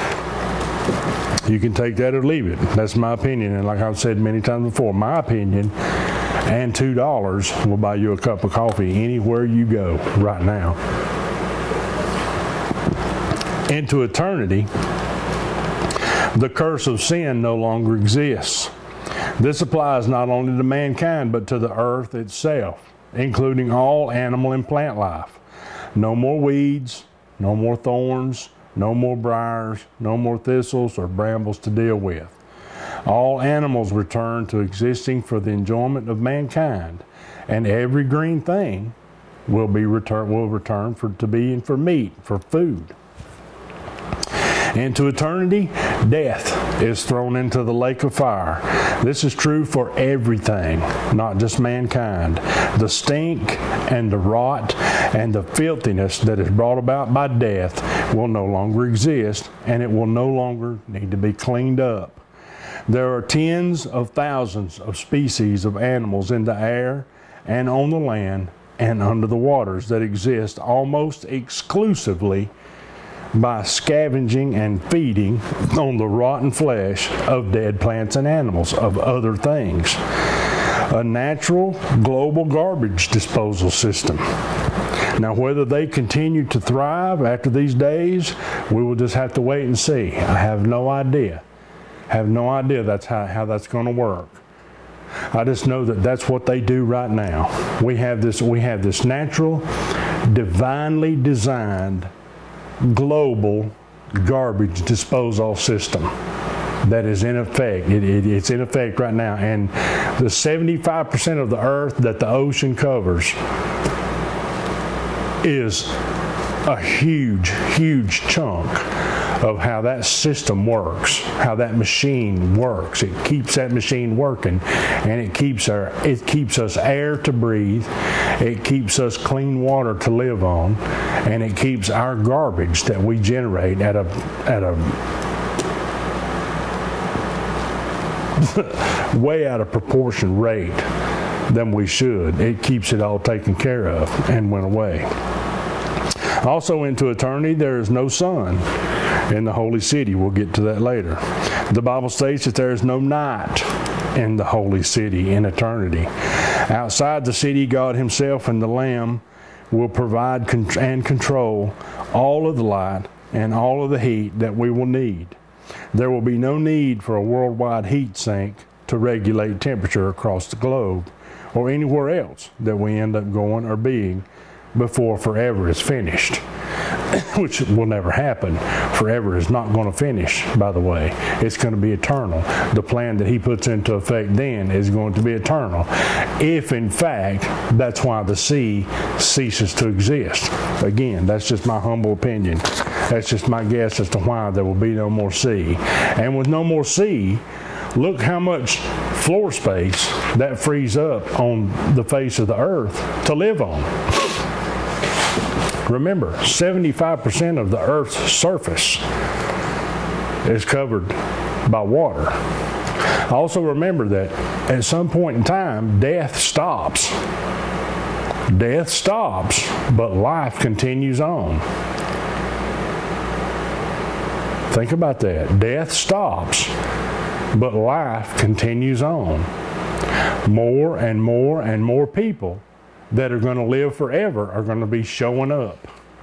You can take that or leave it. That's my opinion. And like I've said many times before, my opinion and $2 will buy you a cup of coffee anywhere you go right now. Into eternity, The curse of sin no longer exists. This applies not only to mankind, but to the earth itself, including all animal and plant life. No more weeds, no more thorns, no more briars, no more thistles or brambles to deal with. All animals return to existing for the enjoyment of mankind, and every green thing will return to being for meat, for food. Into eternity, death is thrown into the lake of fire. This is true for everything, not just mankind. The stink and the rot and the filthiness that is brought about by death will no longer exist, and it will no longer need to be cleaned up. There are tens of thousands of species of animals in the air and on the land and under the waters that exist almost exclusively by scavenging and feeding on the rotten flesh of dead plants and animals, of other things. A natural global garbage disposal system. Now, whether they continue to thrive after these days, we will just have to wait and see. I have no idea. Have no idea that's how that's going to work. I just know that that's what they do right now. We have this natural, divinely designed global garbage disposal system that is in effect. It's in effect right now, and the 75% of the earth that the ocean covers is a huge chunk of how that system works, how that machine works. It keeps that machine working, and it keeps us air to breathe, it keeps us clean water to live on, and it keeps our garbage that we generate at a way out of proportion rate than we should. It keeps it all taken care of and went away. Also, into eternity, there is no sun in the holy city. We'll get to that later. The Bible states that there is no night in the holy city in eternity. Outside the city, God Himself and the Lamb will provide and control all of the light and all of the heat that we will need. There will be no need for a worldwide heat sink to regulate temperature across the globe or anywhere else that we end up going or being before forever is finished, which will never happen. Forever is not going to finish, by the way. It's going to be eternal. The plan that He puts into effect then is going to be eternal. If, in fact, that's why the sea ceases to exist. Again, that's just my humble opinion. That's just my guess as to why there will be no more sea. And with no more sea, look how much floor space that frees up on the face of the earth to live on. Remember, 75% of the Earth's surface is covered by water. Also remember that at some point in time, death stops. Death stops, but life continues on. Think about that. Death stops, but life continues on. More and more and more people that are going to live forever are going to be showing up.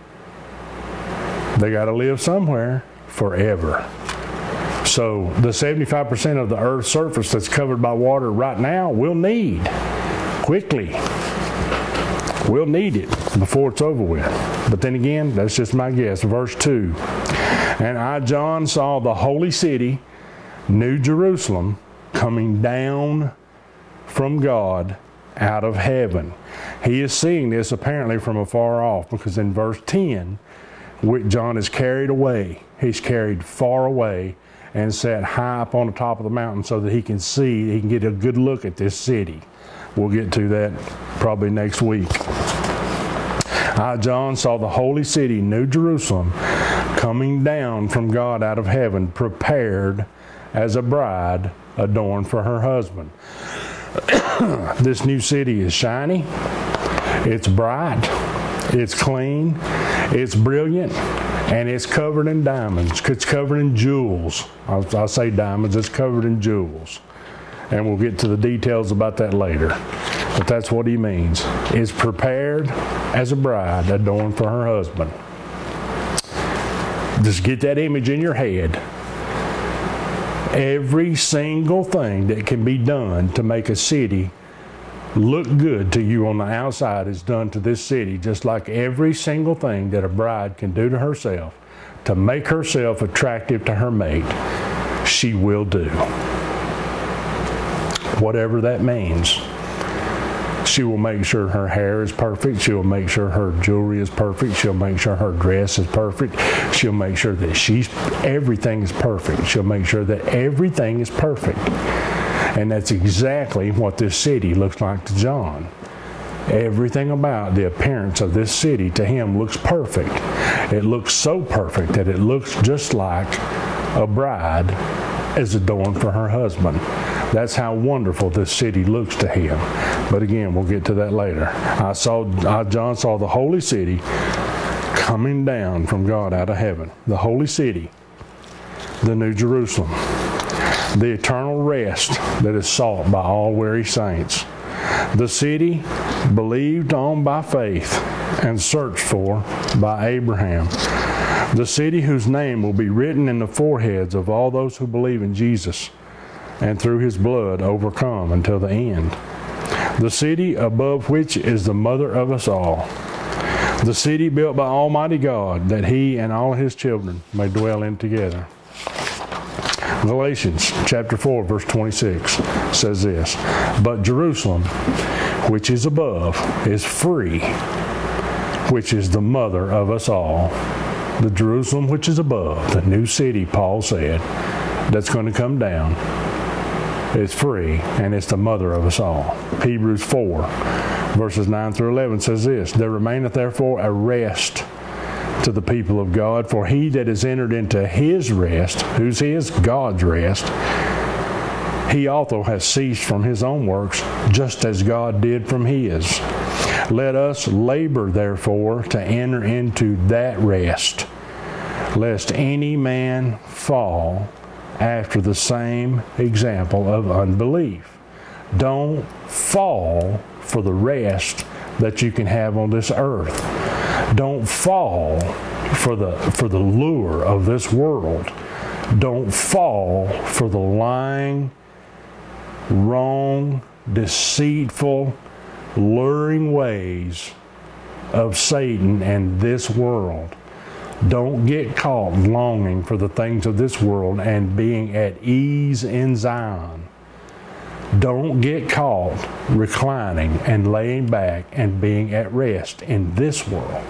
They got to live somewhere forever. So the 75% of the Earth's surface that's covered by water right now we'll need quickly. We'll need it before it's over with. But then again, that's just my guess. Verse 2. And I, John, saw the holy city, New Jerusalem, coming down from God out of heaven. He is seeing this apparently from afar off, because in verse 10, John is carried away. He's carried far away and set high up on the top of the mountain so that he can see, he can get a good look at this city. We'll get to that probably next week. I, John, saw the holy city, New Jerusalem, coming down from God out of heaven, prepared as a bride adorned for her husband. This new city is shiny, it's bright, it's clean, it's brilliant, and it's covered in diamonds. It's covered in jewels. I'll say diamonds, it's covered in jewels. And we'll get to the details about that later. But that's what he means. It's prepared as a bride adorned for her husband. Just get that image in your head. Every single thing that can be done to make a city look good to you on the outside is done to this city, just like every single thing that a bride can do to herself to make herself attractive to her mate, she will do. Whatever that means. She will make sure her hair is perfect. She'll make sure her jewelry is perfect. She'll make sure her dress is perfect. She'll make sure that everything is perfect. She'll make sure that everything is perfect. And that's exactly what this city looks like to John. Everything about the appearance of this city to him looks perfect. It looks so perfect that it looks just like a bride is adorned for her husband. That's how wonderful this city looks to him. But again, we'll get to that later. John saw the holy city coming down from God out of heaven. The holy city, the New Jerusalem, the eternal rest that is sought by all weary saints. The city believed on by faith and searched for by Abraham. The city whose name will be written in the foreheads of all those who believe in Jesus and through his blood overcome until the end. The city above which is the mother of us all. The city built by Almighty God, that he and all his children may dwell in together. Galatians chapter 4 verse 26 says this, but Jerusalem, which is above, is free, which is the mother of us all. The Jerusalem which is above, the new city, Paul said, that's going to come down, is free, and it's the mother of us all. Hebrews 4 verses 9 through 11 says this, there remaineth therefore a rest to the people of God, for he that is entered into his rest, who's his? God's rest, he also has ceased from his own works, just as God did from his. Let us labor therefore to enter into that rest, lest any man fall after the same example of unbelief. Don't fall for the rest that you can have on this earth. Don't fall for the lure of this world. Don't fall for the lying, wrong, deceitful, luring ways of Satan and this world. Don't get caught longing for the things of this world and being at ease in Zion. Don't get caught reclining and laying back and being at rest in this world.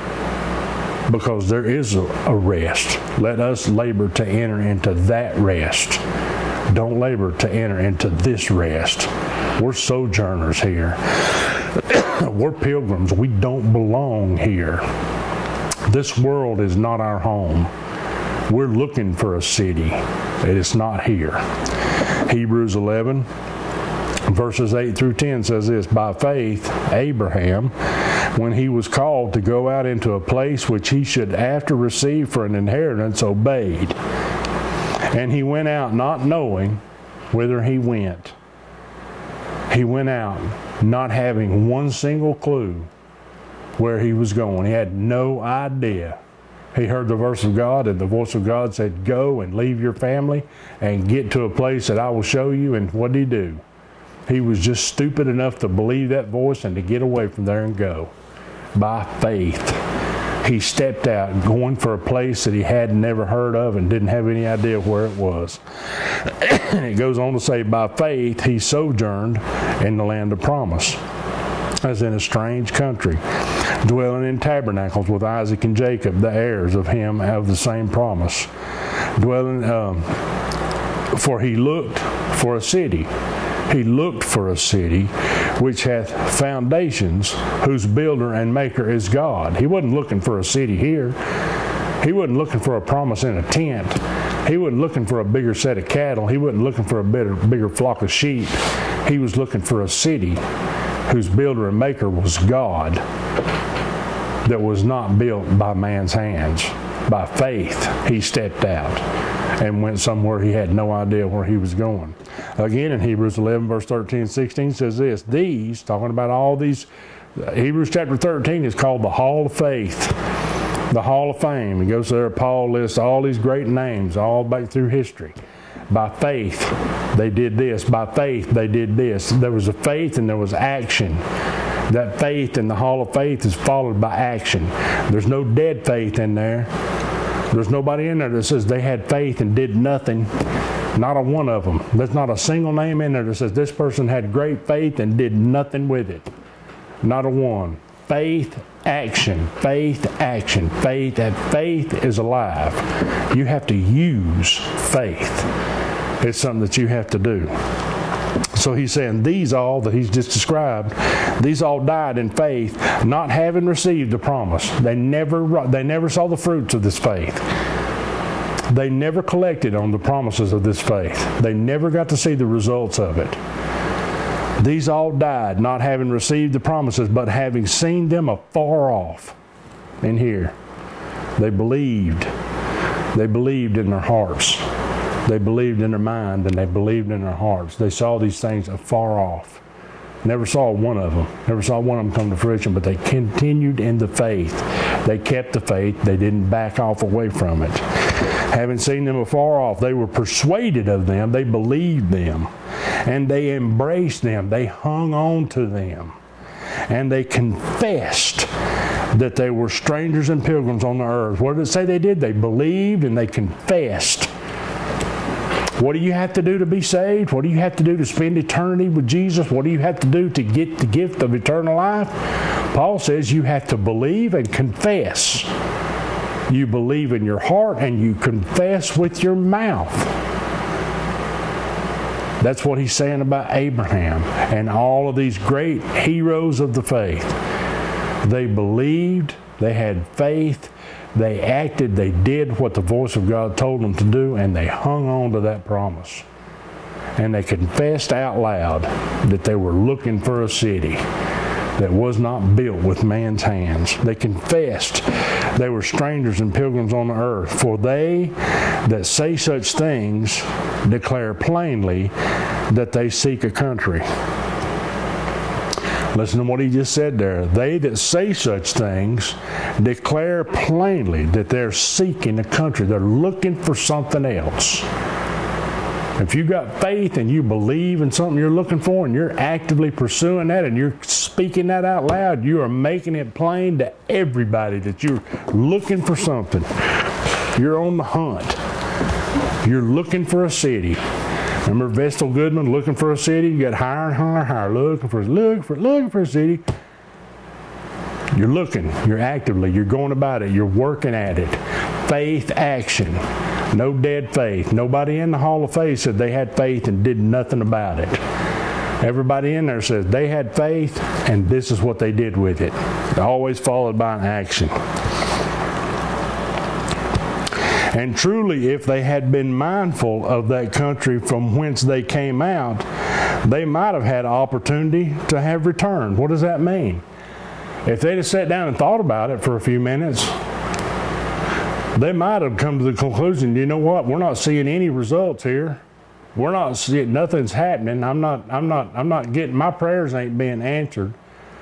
Because there is a rest. Let us labor to enter into that rest. Don't labor to enter into this rest. We're sojourners here. We're pilgrims. We don't belong here. This world is not our home. We're looking for a city. It is not here. Hebrews 11 verses 8 through 10 says this, by faith Abraham, when he was called to go out into a place which he should after receive for an inheritance, obeyed. And he went out not knowing whither he went. He went out not having one single clue where he was going. He had no idea. He heard the voice of God, and the voice of God said, go and leave your family and get to a place that I will show you. And what did he do? He was just stupid enough to believe that voice and to get away from there and go. By faith, he stepped out, going for a place that he had never heard of and didn't have any idea where it was. And it goes on to say, by faith he sojourned in the land of promise, as in a strange country, dwelling in tabernacles with Isaac and Jacob, the heirs of him of the same promise. For he looked for a city. He looked for a city which hath foundations, whose builder and maker is God. He wasn't looking for a city here. He wasn't looking for a promise in a tent. He wasn't looking for a bigger set of cattle. He wasn't looking for a bigger flock of sheep. He was looking for a city whose builder and maker was God, that was not built by man's hands. By faith, he stepped out and went somewhere he had no idea where he was going. Again, in Hebrews 11, verse 13 and 16 says this, these, talking about all these, Hebrews chapter 13 is called the Hall of Faith, the Hall of Fame. He goes there, Paul lists all these great names all back through history. By faith, they did this. By faith, they did this. There was a faith and there was action. That faith in the hall of faith is followed by action. There's no dead faith in there. There's nobody in there that says they had faith and did nothing. Not a one of them. There's not a single name in there that says this person had great faith and did nothing with it. Not a one. Faith, action, faith, action, faith. That faith is alive. You have to use faith. It's something that you have to do. So he's saying these all that he's just described, these all died in faith, not having received the promise. They never saw the fruits of this faith. They never collected on the promises of this faith. They never got to see the results of it. These all died, not having received the promises, but having seen them afar off. And here, they believed. They believed in their hearts. They believed in their mind, and they believed in their hearts. They saw these things afar off. Never saw one of them. Never saw one of them come to fruition, but they continued in the faith. They kept the faith. They didn't back off away from it. Having seen them afar off, they were persuaded of them. They believed them. And they embraced them. They hung on to them. And they confessed that they were strangers and pilgrims on the earth. What did it say they did? They believed and they confessed. What do you have to do to be saved? What do you have to do to spend eternity with Jesus? What do you have to do to get the gift of eternal life? Paul says you have to believe and confess. You believe in your heart and you confess with your mouth. That's what he's saying about Abraham and all of these great heroes of the faith. They believed, they had faith, they acted, they did what the voice of God told them to do, and they hung on to that promise. And they confessed out loud that they were looking for a city that was not built with man's hands. They confessed they were strangers and pilgrims on the earth. For they that say such things declare plainly that they seek a country. Listen to what he just said there. They that say such things declare plainly that they're seeking a country. They're looking for something else. If you've got faith and you believe in something you're looking for and you're actively pursuing that and you're speaking that out loud, you are making it plain to everybody that you're looking for something. You're on the hunt. You're looking for a city. Remember Vestal Goodman looking for a city? You got higher and higher and higher, looking for a city. You're looking, you're actively, you're going about it, you're working at it. Faith, action. No dead faith. Nobody in the Hall of Faith said they had faith and did nothing about it. Everybody in there says they had faith and this is what they did with it. Always followed by an action. And truly, if they had been mindful of that country from whence they came out, they might have had opportunity to have returned. What does that mean? If they'd have sat down and thought about it for a few minutes, they might have come to the conclusion, you know what, we're not seeing any results here. We're not seeing, nothing's happening. I'm not getting, my prayers ain't being answered.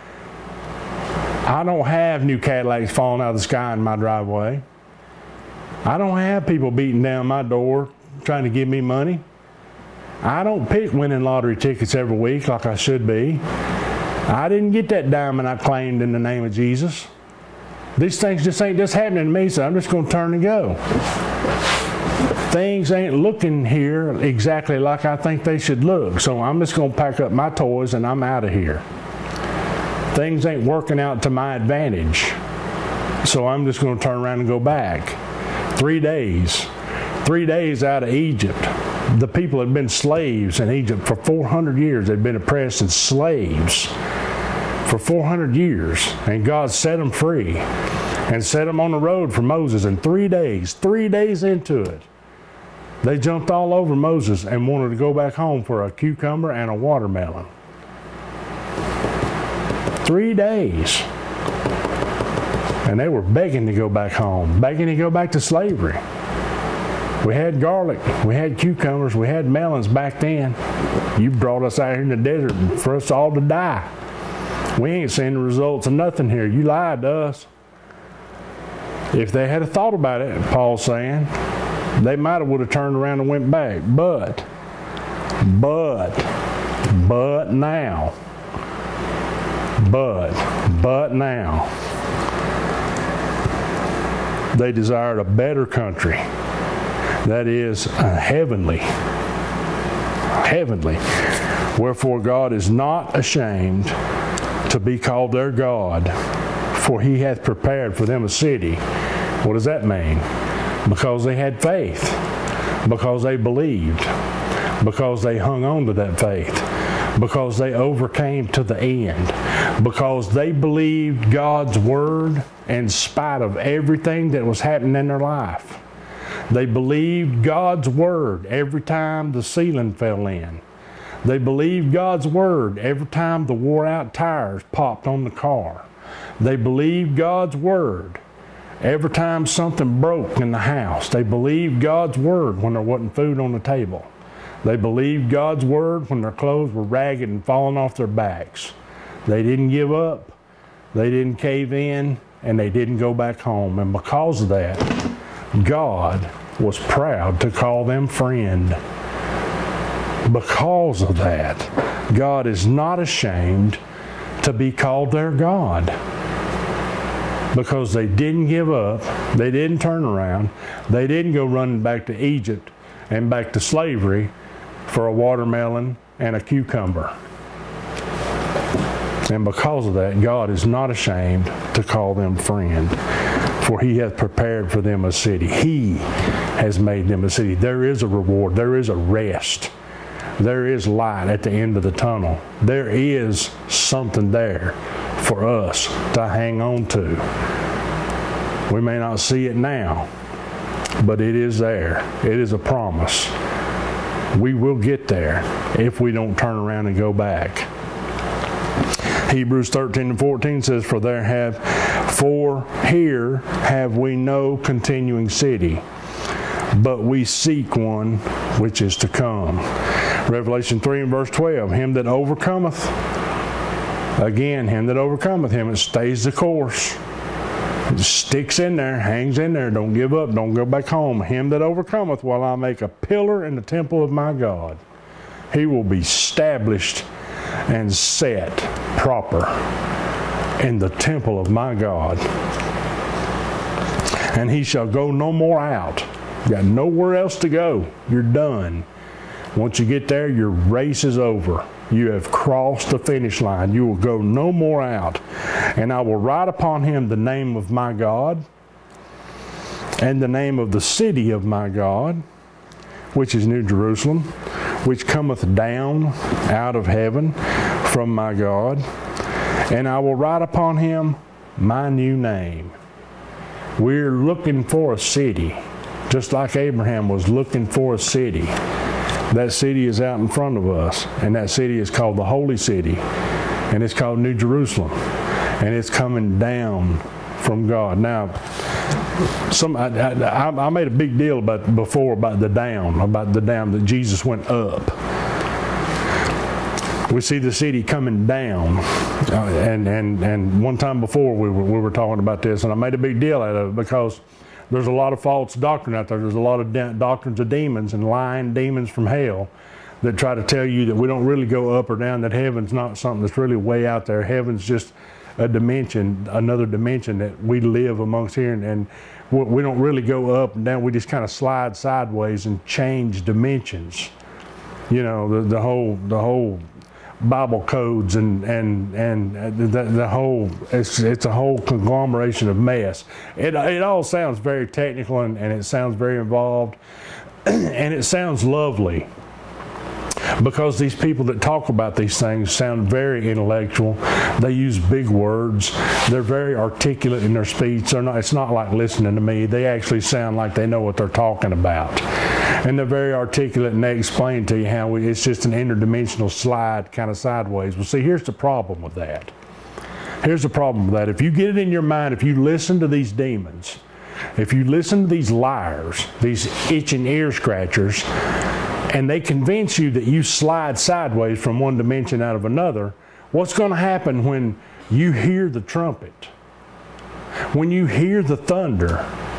I don't have new Cadillacs falling out of the sky in my driveway. I don't have people beating down my door trying to give me money. I don't pick winning lottery tickets every week like I should be. I didn't get that diamond I claimed in the name of Jesus. These things just ain't just happening to me, so I'm just going to turn and go. Things ain't looking here exactly like I think they should look, so I'm just going to pack up my toys and I'm out of here. Things ain't working out to my advantage, so I'm just going to turn around and go back. 3 days out of Egypt. The people had been slaves in Egypt for 400 years. They'd been oppressed as slaves for 400 years. And God set them free and set them on the road for Moses. In 3 days into it, they jumped all over Moses and wanted to go back home for a cucumber and a watermelon. 3 days. And they were begging to go back home, begging to go back to slavery. We had garlic, we had cucumbers, we had melons back then. You brought us out here in the desert for us all to die. We ain't seeing the results of nothing here. You lied to us. If they had thought about it, Paul's saying, they might have would have turned around and went back. But now, they desired a better country, that is, heavenly. Wherefore God is not ashamed to be called their God, for he hath prepared for them a city. What does that mean? Because they had faith, because they believed, because they hung on to that faith, because they overcame to the end, because they believed God's word in spite of everything that was happening in their life. They believed God's word every time the ceiling fell in. They believed God's word every time the wore-out tires popped on the car. They believed God's word every time something broke in the house. They believed God's word when there wasn't food on the table. They believed God's word when their clothes were ragged and falling off their backs. They didn't give up, they didn't cave in, and they didn't go back home. And because of that, God was proud to call them friend. Because of that, God is not ashamed to be called their God. Because they didn't give up, they didn't turn around, they didn't go running back to Egypt and back to slavery for a watermelon and a cucumber. And because of that, God is not ashamed to call them friend. For he hath prepared for them a city. He has made them a city. There is a reward. There is a rest. There is light at the end of the tunnel. There is something there for us to hang on to. We may not see it now, but it is there. It is a promise. We will get there if we don't turn around and go back. Hebrews 13:14 says, For here have we no continuing city, but we seek one which is to come. Revelation 3 and verse 12, Him that overcometh, again, him that overcometh, him that stays the course, sticks in there, hangs in there, don't give up, don't go back home. Him that overcometh, while I make a pillar in the temple of my God, he will be established and set proper in the temple of my God. And he shall go no more out. You got nowhere else to go. You're done. Once you get there, your race is over. You have crossed the finish line. You will go no more out. And I will write upon him the name of my God, and the name of the city of my God, which is New Jerusalem, which cometh down out of heaven from my God. And I will write upon him my new name. We're looking for a city, just like Abraham was looking for a city. That city is out in front of us, and that city is called the Holy City, and it's called New Jerusalem, and it's coming down from God. Now, I made a big deal about the down, that Jesus went up. We see the city coming down, and one time before we were talking about this, and I made a big deal out of it because there's a lot of false doctrine out there. There's a lot of doctrines of demons and lying demons from hell that try to tell you that we don't really go up or down, that heaven's not something that's really way out there. Heaven's just a dimension, another dimension that we live amongst here, and we don't really go up and down. We just kind of slide sideways and change dimensions. You know, the whole Bible codes and the whole, it's a whole conglomeration of mess. It all sounds very technical, and it sounds very involved, and it sounds lovely, because these people that talk about these things sound very intellectual. They use big words. They're very articulate in their speech. It's not like listening to me. They actually sound like they know what they're talking about. And they're very articulate, and they explain to you how it's just an interdimensional slide kind of sideways. Well, see, here's the problem with that. Here's the problem with that. If you get it in your mind, if you listen to these demons, if you listen to these liars, these itching ear scratchers, and they convince you that you slide sideways from one dimension out of another, what's going to happen when you hear the trumpet, when you hear the thunder,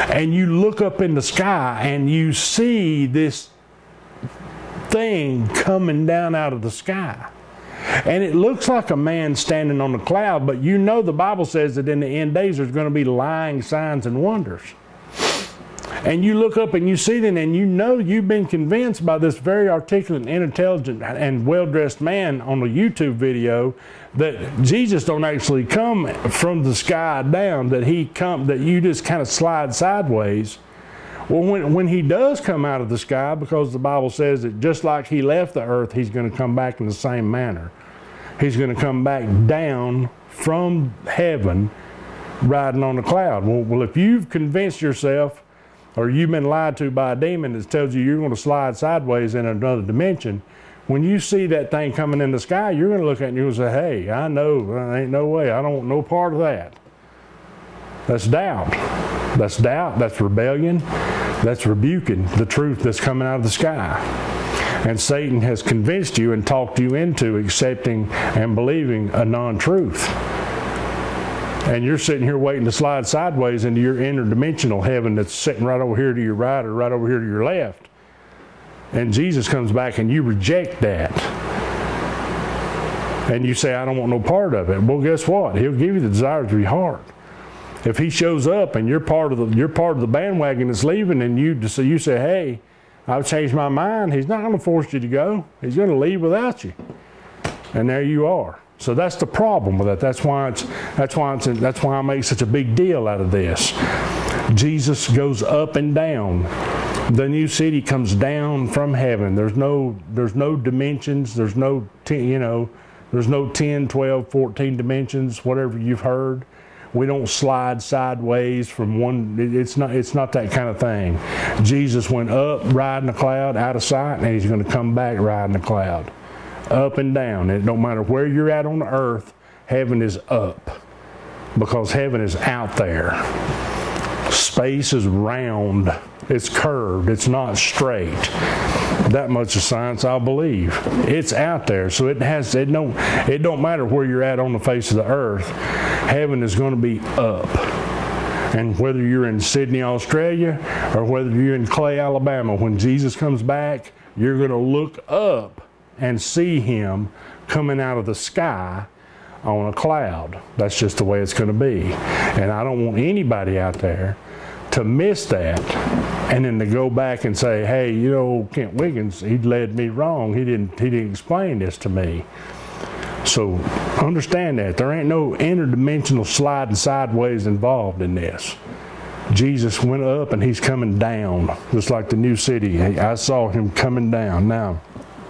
and you look up in the sky and you see this thing coming down out of the sky. And it looks like a man standing on a cloud, but you know the Bible says that in the end days there's going to be lying signs and wonders. And you look up and you see them, and you know you've been convinced by this very articulate and intelligent and well-dressed man on the YouTube video that Jesus don't actually come from the sky down, that you just kind of slide sideways. Well, when he does come out of the sky, because the Bible says that just like he left the earth, he's going to come back in the same manner. He's going to come back down from heaven riding on a cloud. Well, if you've convinced yourself, or you've been lied to by a demon that tells you you're going to slide sideways in another dimension, when you see that thing coming in the sky, you're going to look at it and you're going to say, hey, I know, there ain't no way, I don't want no part of that. That's doubt. That's doubt, that's rebellion, that's rebuking the truth that's coming out of the sky. And Satan has convinced you and talked you into accepting and believing a non-truth. And you're sitting here waiting to slide sideways into your interdimensional heaven that's sitting right over here to your right or right over here to your left. And Jesus comes back and you reject that. And you say, I don't want no part of it. Well, guess what? He'll give you the desires of your heart. If he shows up and you're part of the bandwagon that's leaving, and you say, hey, I've changed my mind, he's not going to force you to go. He's going to leave without you. And there you are. So that's the problem with that. That's why I make such a big deal out of this. Jesus goes up and down. The new city comes down from heaven. There's no dimensions. There's no 10, 12, 14 dimensions, whatever you've heard. We don't slide sideways from one. It's not that kind of thing. Jesus went up riding a cloud out of sight, and he's going to come back riding a cloud. Up and down. It don't matter where you're at on the earth, heaven is up, because heaven is out there. Space is round. It's curved. It's not straight. That much of science I'll believe. It's out there, so it don't matter where you're at on the face of the earth. Heaven is going to be up. And whether you're in Sydney, Australia, or whether you're in Clay, Alabama, when Jesus comes back, you're going to look up and see him coming out of the sky on a cloud. That's just the way it's going to be. And I don't want anybody out there to miss that and then to go back and say, hey, you know, Kent Wiggins, he led me wrong. He didn't explain this to me. So understand that. There ain't no interdimensional sliding sideways involved in this. Jesus went up and he's coming down, just like the new city. I saw him coming down. Now,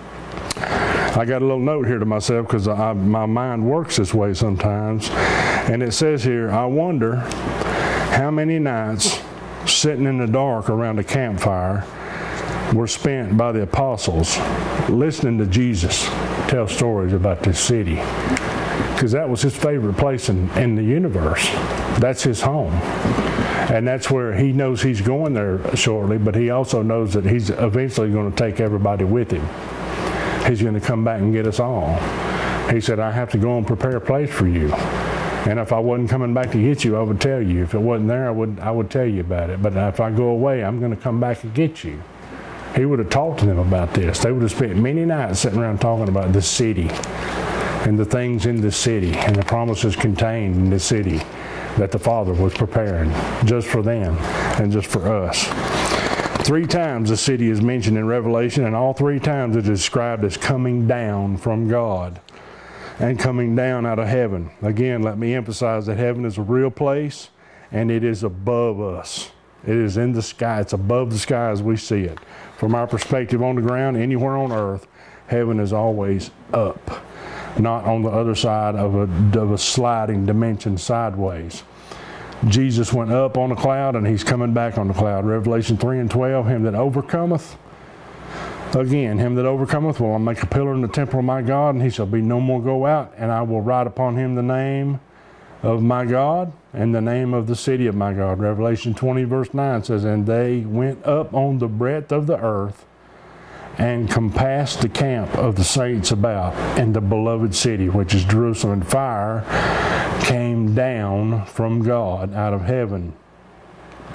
I got a little note here to myself, because my mind works this way sometimes. And it says here, I wonder how many nights sitting in the dark around a campfire were spent by the apostles listening to Jesus tell stories about this city. Because that was his favorite place in the universe. That's his home. And that's where he knows he's going there shortly, but he also knows that he's eventually going to take everybody with him. He's going to come back and get us all. He said, I have to go and prepare a place for you. And if I wasn't coming back to get you, I would tell you. If it wasn't there, I would tell you about it. But if I go away, I'm going to come back and get you. He would have talked to them about this. They would have spent many nights sitting around talking about this city and the things in this city and the promises contained in this city that the Father was preparing just for them and just for us. 3 times the city is mentioned in Revelation, and all 3 times it is described as coming down from God and coming down out of heaven. Again, let me emphasize that heaven is a real place, and it is above us. It is in the sky. It's above the sky as we see it. From our perspective on the ground, anywhere on earth, heaven is always up, not on the other side of a sliding dimension sideways. Jesus went up on a cloud, and he's coming back on the cloud. Revelation 3:12, him that overcometh, again, him that overcometh will I make a pillar in the temple of my God, and he shall be no more go out, and I will write upon him the name of my God and the name of the city of my God. Revelation 20 verse 9 says, and they went up on the breadth of the earth and compassed the camp of the saints about, and the beloved city, which is Jerusalem. And fire came down from God out of heaven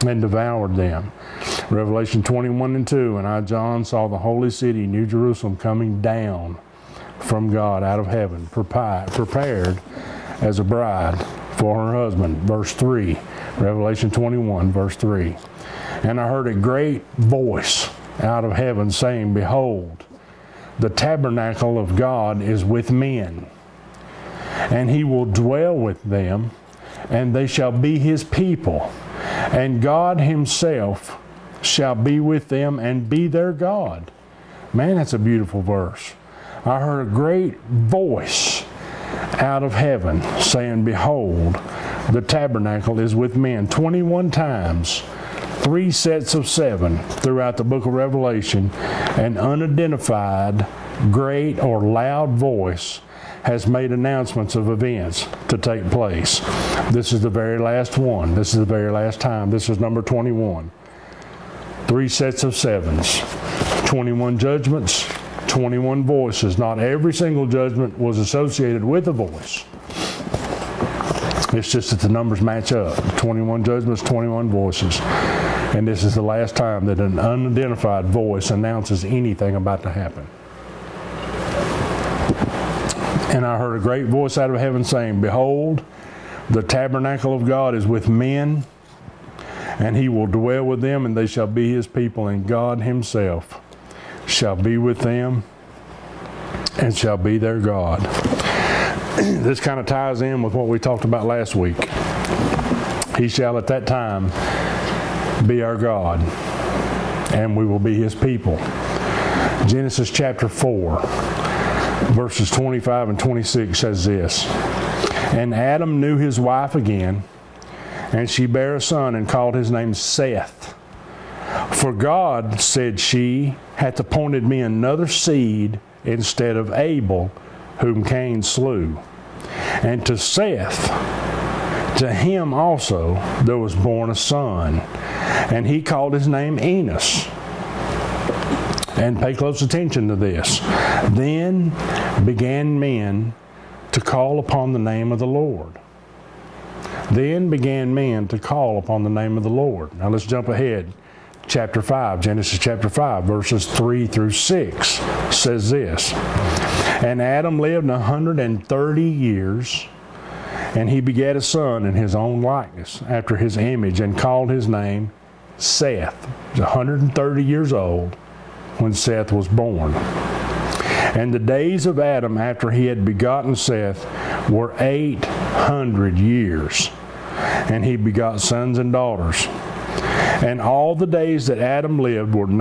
and devoured them. Revelation 21:2, and I, John, saw the holy city, New Jerusalem, coming down from God out of heaven, prepared as a bride for her husband. Verse 3, Revelation 21, verse 3. And I heard a great voice out of heaven saying, Behold, the tabernacle of God is with men, and he will dwell with them, and they shall be his people, and God himself shall be with them and be their God. Man, that's a beautiful verse. I heard a great voice out of heaven saying, Behold, the tabernacle is with men. 21 times, 3 sets of 7 throughout the book of Revelation, an unidentified, great or loud voice has made announcements of events to take place. This is the very last one. This is the very last time. This is number 21. 3 sets of 7s, 21 judgments, 21 voices. Not every single judgment was associated with a voice. It's just that the numbers match up. 21 judgments, 21 voices. And this is the last time that an unidentified voice announces anything about to happen. And I heard a great voice out of heaven saying, Behold, the tabernacle of God is with men, and he will dwell with them, and they shall be his people, and God himself shall be with them and shall be their God. This kind of ties in with what we talked about last week. He shall at that time be our God, and we will be his people. Genesis chapter 4, verses 25 and 26 says this, And Adam knew his wife again, and she bare a son, and called his name Seth. For God, said she, hath appointed me another seed instead of Abel, whom Cain slew. And to Seth, to him also there was born a son, and he called his name Enos. And pay close attention to this. Then began men to call upon the name of the Lord. Then began men to call upon the name of the Lord. Now let's jump ahead. Chapter 5, Genesis chapter 5, verses 3 through 6 says this. And Adam lived 130 years, and he begat a son in his own likeness, after his image, and called his name Seth. He was 130 years old when Seth was born. And the days of Adam after he had begotten Seth were 800 years, and he begot sons and daughters. And all the days that Adam lived were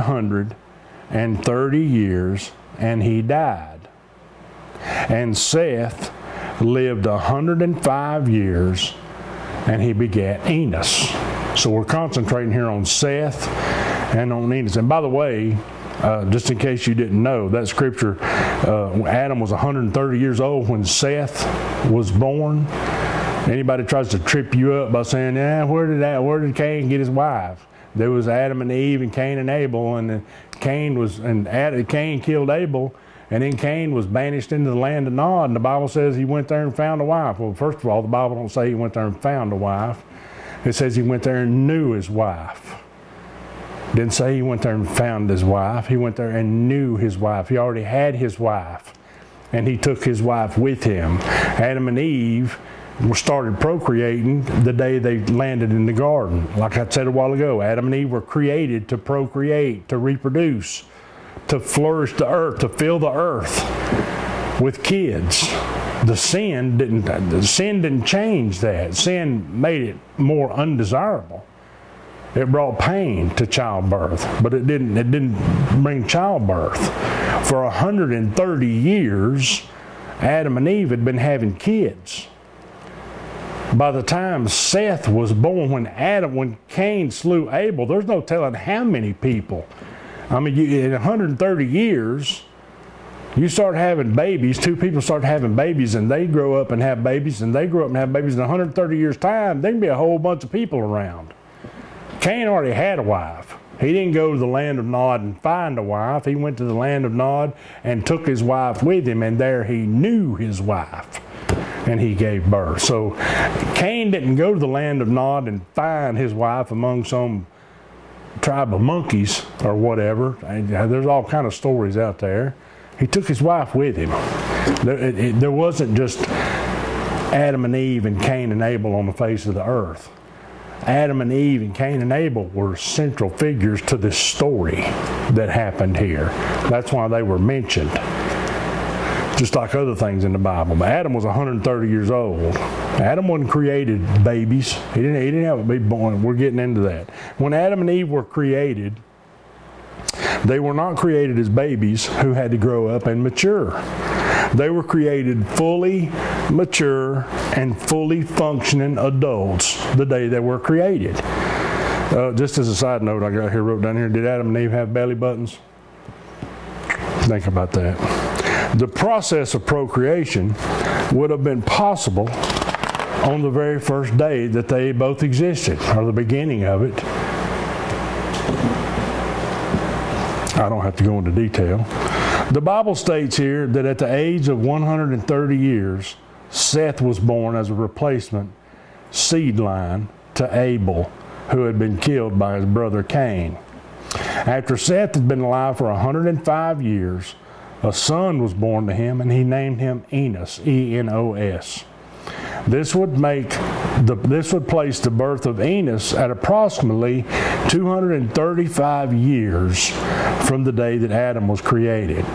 930 years, and he died. And Seth lived 105 years, and he begat Enos. So we're concentrating here on Seth and on Enos. And by the way, just in case you didn't know, that scripture, Adam was 130 years old when Seth was born. Anybody tries to trip you up by saying, where did Cain get his wife? There was Adam and Eve and Cain and Abel, and Cain killed Abel, and then Cain was banished into the land of Nod, and the Bible says he went there and found a wife. Well, first of all, the Bible don't say he went there and found a wife. It says he went there and knew his wife. It didn't say he went there and found his wife. He went there and knew his wife. He already had his wife, and he took his wife with him. Adam and Eve started procreating the day they landed in the garden. Like I said a while ago, Adam and Eve were created to procreate, to reproduce, to flourish the earth, to fill the earth with kids. The sin didn't change that. Sin made it more undesirable. It brought pain to childbirth, but it didn't bring childbirth. For 130 years, Adam and Eve had been having kids. By the time Seth was born, when Cain slew Abel, there's no telling how many people. I mean, in 130 years, you start having babies, 2 people start having babies, and they grow up and have babies, and they grow up and have babies. In 130 years' time, there can be a whole bunch of people around. Cain already had a wife. He didn't go to the land of Nod and find a wife. He went to the land of Nod and took his wife with him, and there he knew his wife. and he gave birth. So Cain didn't go to the land of Nod and find his wife among some tribe of monkeys or whatever. There's all kind of stories out there. He took his wife with him. There wasn't just Adam and Eve and Cain and Abel on the face of the earth. Adam and Eve and Cain and Abel were central figures to this story that happened here. That's why they were mentioned, just like other things in the Bible. But Adam was 130 years old. Adam wasn't created babies. He didn't have to be born. We're getting into that. When Adam and Eve were created, they were not created as babies who had to grow up and mature. They were created fully mature and fully functioning adults the day they were created. Just as a side note, I got here, wrote down here, did Adam and Eve have belly buttons? Think about that. The process of procreation would have been possible on the very first day that they both existed, or the beginning of it. I don't have to go into detail. The Bible states here that at the age of 130 years, Seth was born as a replacement seed line to Abel, who had been killed by his brother Cain. After Seth had been alive for 105 years, a son was born to him, and he named him Enos, E-N-O-S. This would place the birth of Enos at approximately 235 years from the day that Adam was created.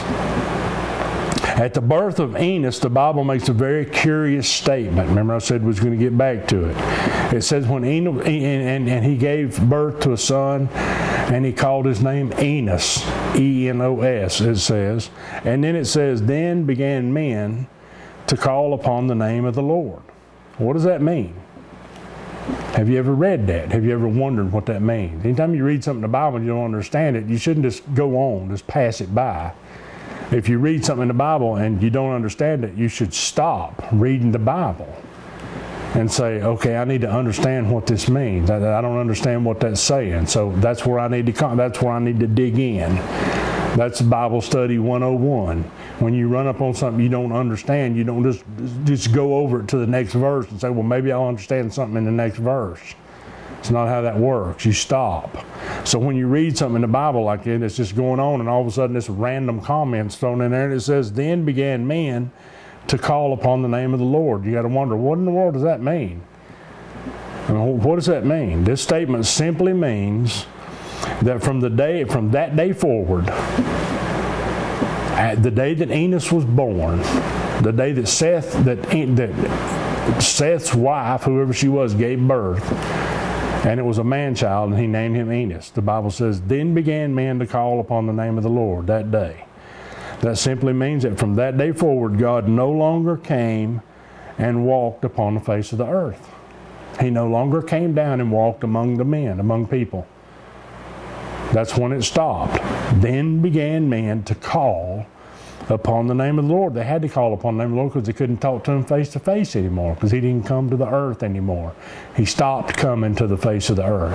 At the birth of Enos, the Bible makes a very curious statement. Remember I said we was going to get back to it. It says when Enos, and he gave birth to a son, and he called his name Enos, E-N-O-S, it says. And then it says, then began men to call upon the name of the Lord. What does that mean? Have you ever read that? Have you ever wondered what that means? Anytime you read something in the Bible and you don't understand it, you shouldn't just go on, just pass it by. If you read something in the Bible and you don't understand it, you should stop reading the Bible and say, okay, I need to understand what this means. I don't understand what that's saying. So that's where I need to dig in. That's Bible Study 101. When you run up on something you don't understand, you don't just go over it to the next verse and say, well, maybe I'll understand something in the next verse. It's not how that works. You stop. So when you read something in the Bible like that, it's just going on, and all of a sudden this random comment's thrown in there, and it says, then began men to call upon the name of the Lord. You got to wonder, what in the world does that mean? I mean, what does that mean? This statement simply means that from that day forward, at the day that Enos was born, the day that Seth's wife, whoever she was, gave birth, and it was a man-child, and he named him Enos. The Bible says, then began men to call upon the name of the Lord that day. That simply means that from that day forward, God no longer came and walked upon the face of the earth. He no longer came down and walked among the men, among people. That's when it stopped. Then began men to call upon the name of the Lord. They had to call upon the name of the Lord because they couldn't talk to him face to face anymore, because he didn't come to the earth anymore. He stopped coming to the face of the earth.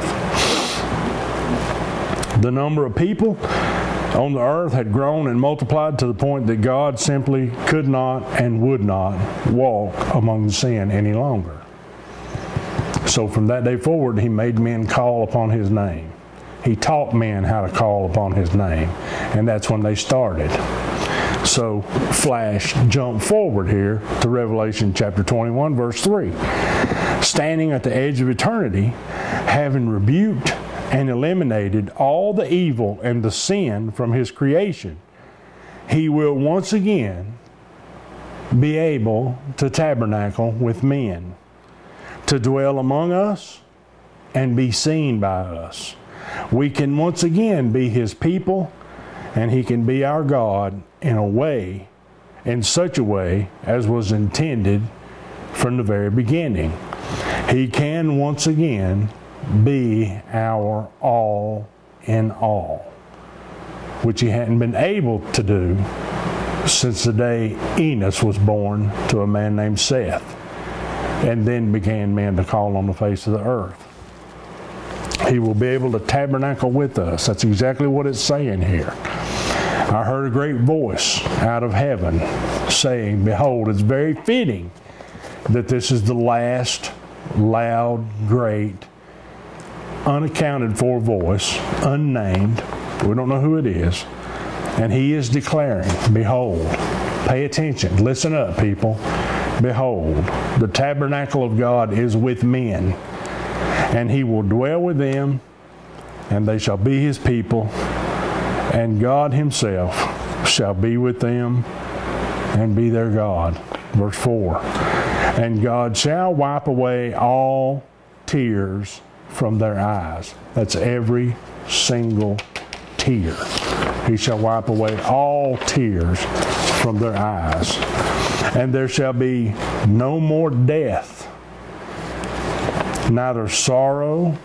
The number of people on the earth had grown and multiplied to the point that God simply could not and would not walk among sin any longer. So from that day forward, he made men call upon his name. He taught men how to call upon his name, and that's when they started. So jump forward here to Revelation chapter 21, verse 3. Standing at the edge of eternity, having rebuked and eliminated all the evil and the sin from his creation, he will once again be able to tabernacle with men, to dwell among us and be seen by us. We can once again be his people, and he can be our God in such a way as was intended from the very beginning. He can once again be our all in all, which he hadn't been able to do since the day Enos was born to a man named Seth, and then began men to call on the face of the earth. He will be able to tabernacle with us. That's exactly what it's saying here. I heard a great voice out of heaven saying, behold, it's very fitting that this is the last loud, great, unaccounted for voice, unnamed. We don't know who it is. And he is declaring, behold, pay attention, listen up, people. Behold, the tabernacle of God is with men, and he will dwell with them, and they shall be his people, and God himself shall be with them and be their God. Verse 4, and God shall wipe away all tears from their eyes. That's every single tear. He shall wipe away all tears from their eyes. And there shall be no more death, neither sorrow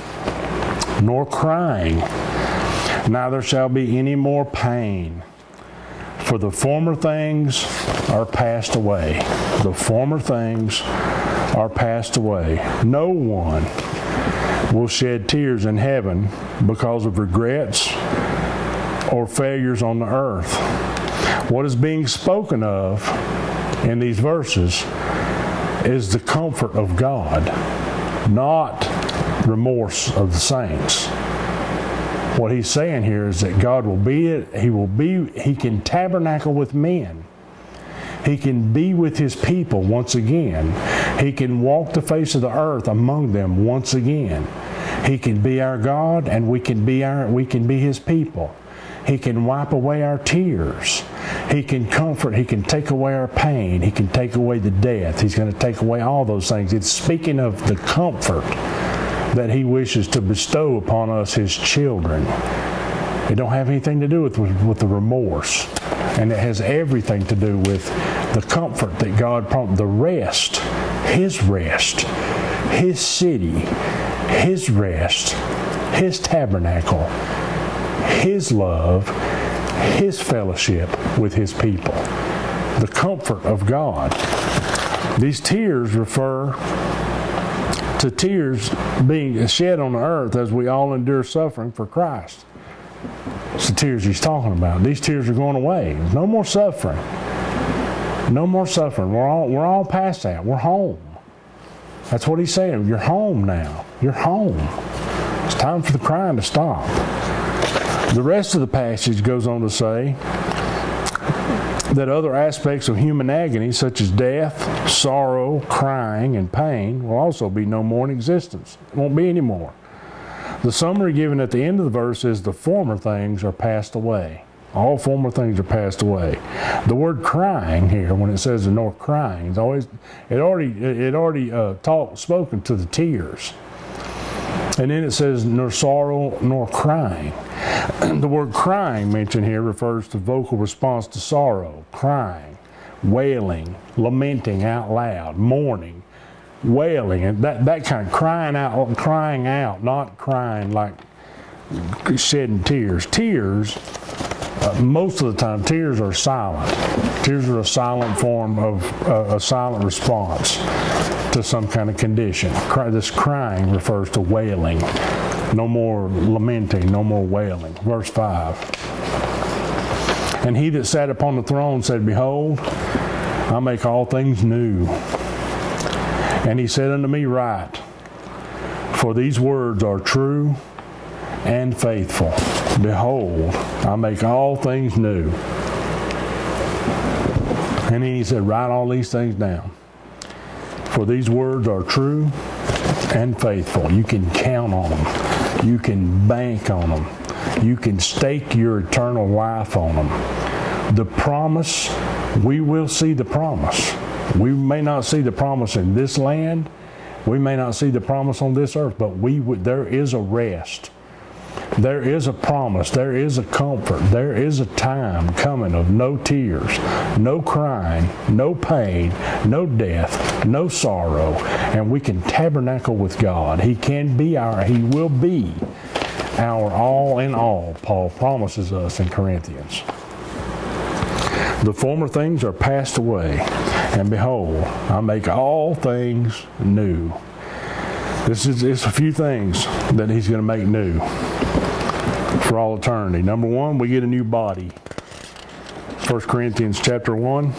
nor crying, neither shall be any more pain. For the former things are passed away. The former things are passed away. No one will shed tears in heaven because of regrets or failures on the earth. What is being spoken of in these verses is the comfort of God, not remorse of the saints. What he's saying here is that God will be, he can tabernacle with men. He can be with his people once again. He can walk the face of the earth among them once again. He can be our God, and we can be his people. He can wipe away our tears. He can comfort. He can take away our pain. He can take away the death. He's going to take away all those things. It's speaking of the comfort that he wishes to bestow upon us, his children. It don't have anything to do with the remorse. And it has everything to do with the comfort that God promised, the rest, his city, his rest, his tabernacle, his love, his fellowship with his people. The comfort of God. These tears refer to tears being shed on the earth as we all endure suffering for Christ. It's the tears he's talking about. These tears are going away. There's no more suffering. No more suffering. We're all past that. We're home. That's what he's saying. You're home now. You're home. It's time for the crying to stop. The rest of the passage goes on to say that other aspects of human agony, such as death, sorrow, crying, and pain, will also be no more in existence. It won't be any more. The summary given at the end of the verse is the former things are passed away. All former things are passed away. The word crying here, when it says nor crying, it's always spoken to the tears. And then it says nor sorrow nor crying. The word crying mentioned here refers to vocal response to sorrow, crying, wailing, lamenting out loud, mourning, wailing, and that kind of crying out, not crying like shedding tears. Tears, most of the time, tears are silent. Tears are a silent form of a silent response to some kind of condition. This crying refers to wailing. No more lamenting, no more wailing. Verse 5. And he that sat upon the throne said, behold, I make all things new. And he said unto me, write, for these words are true and faithful. Behold, I make all things new. And then he said, write all these things down. For these words are true and faithful. You can count on them. You can bank on them. You can stake your eternal life on them. The promise, we will see the promise. We may not see the promise in this land. We may not see the promise on this earth, but there is a rest. There is a promise. There is a comfort. There is a time coming of no tears, no crying, no pain, no death, no sorrow, and we can tabernacle with God. He will be our all in all, Paul promises us in Corinthians. The former things are passed away, and behold, I make all things new. It's a few things that he's going to make new for all eternity. Number one, we get a new body. 1 Corinthians chapter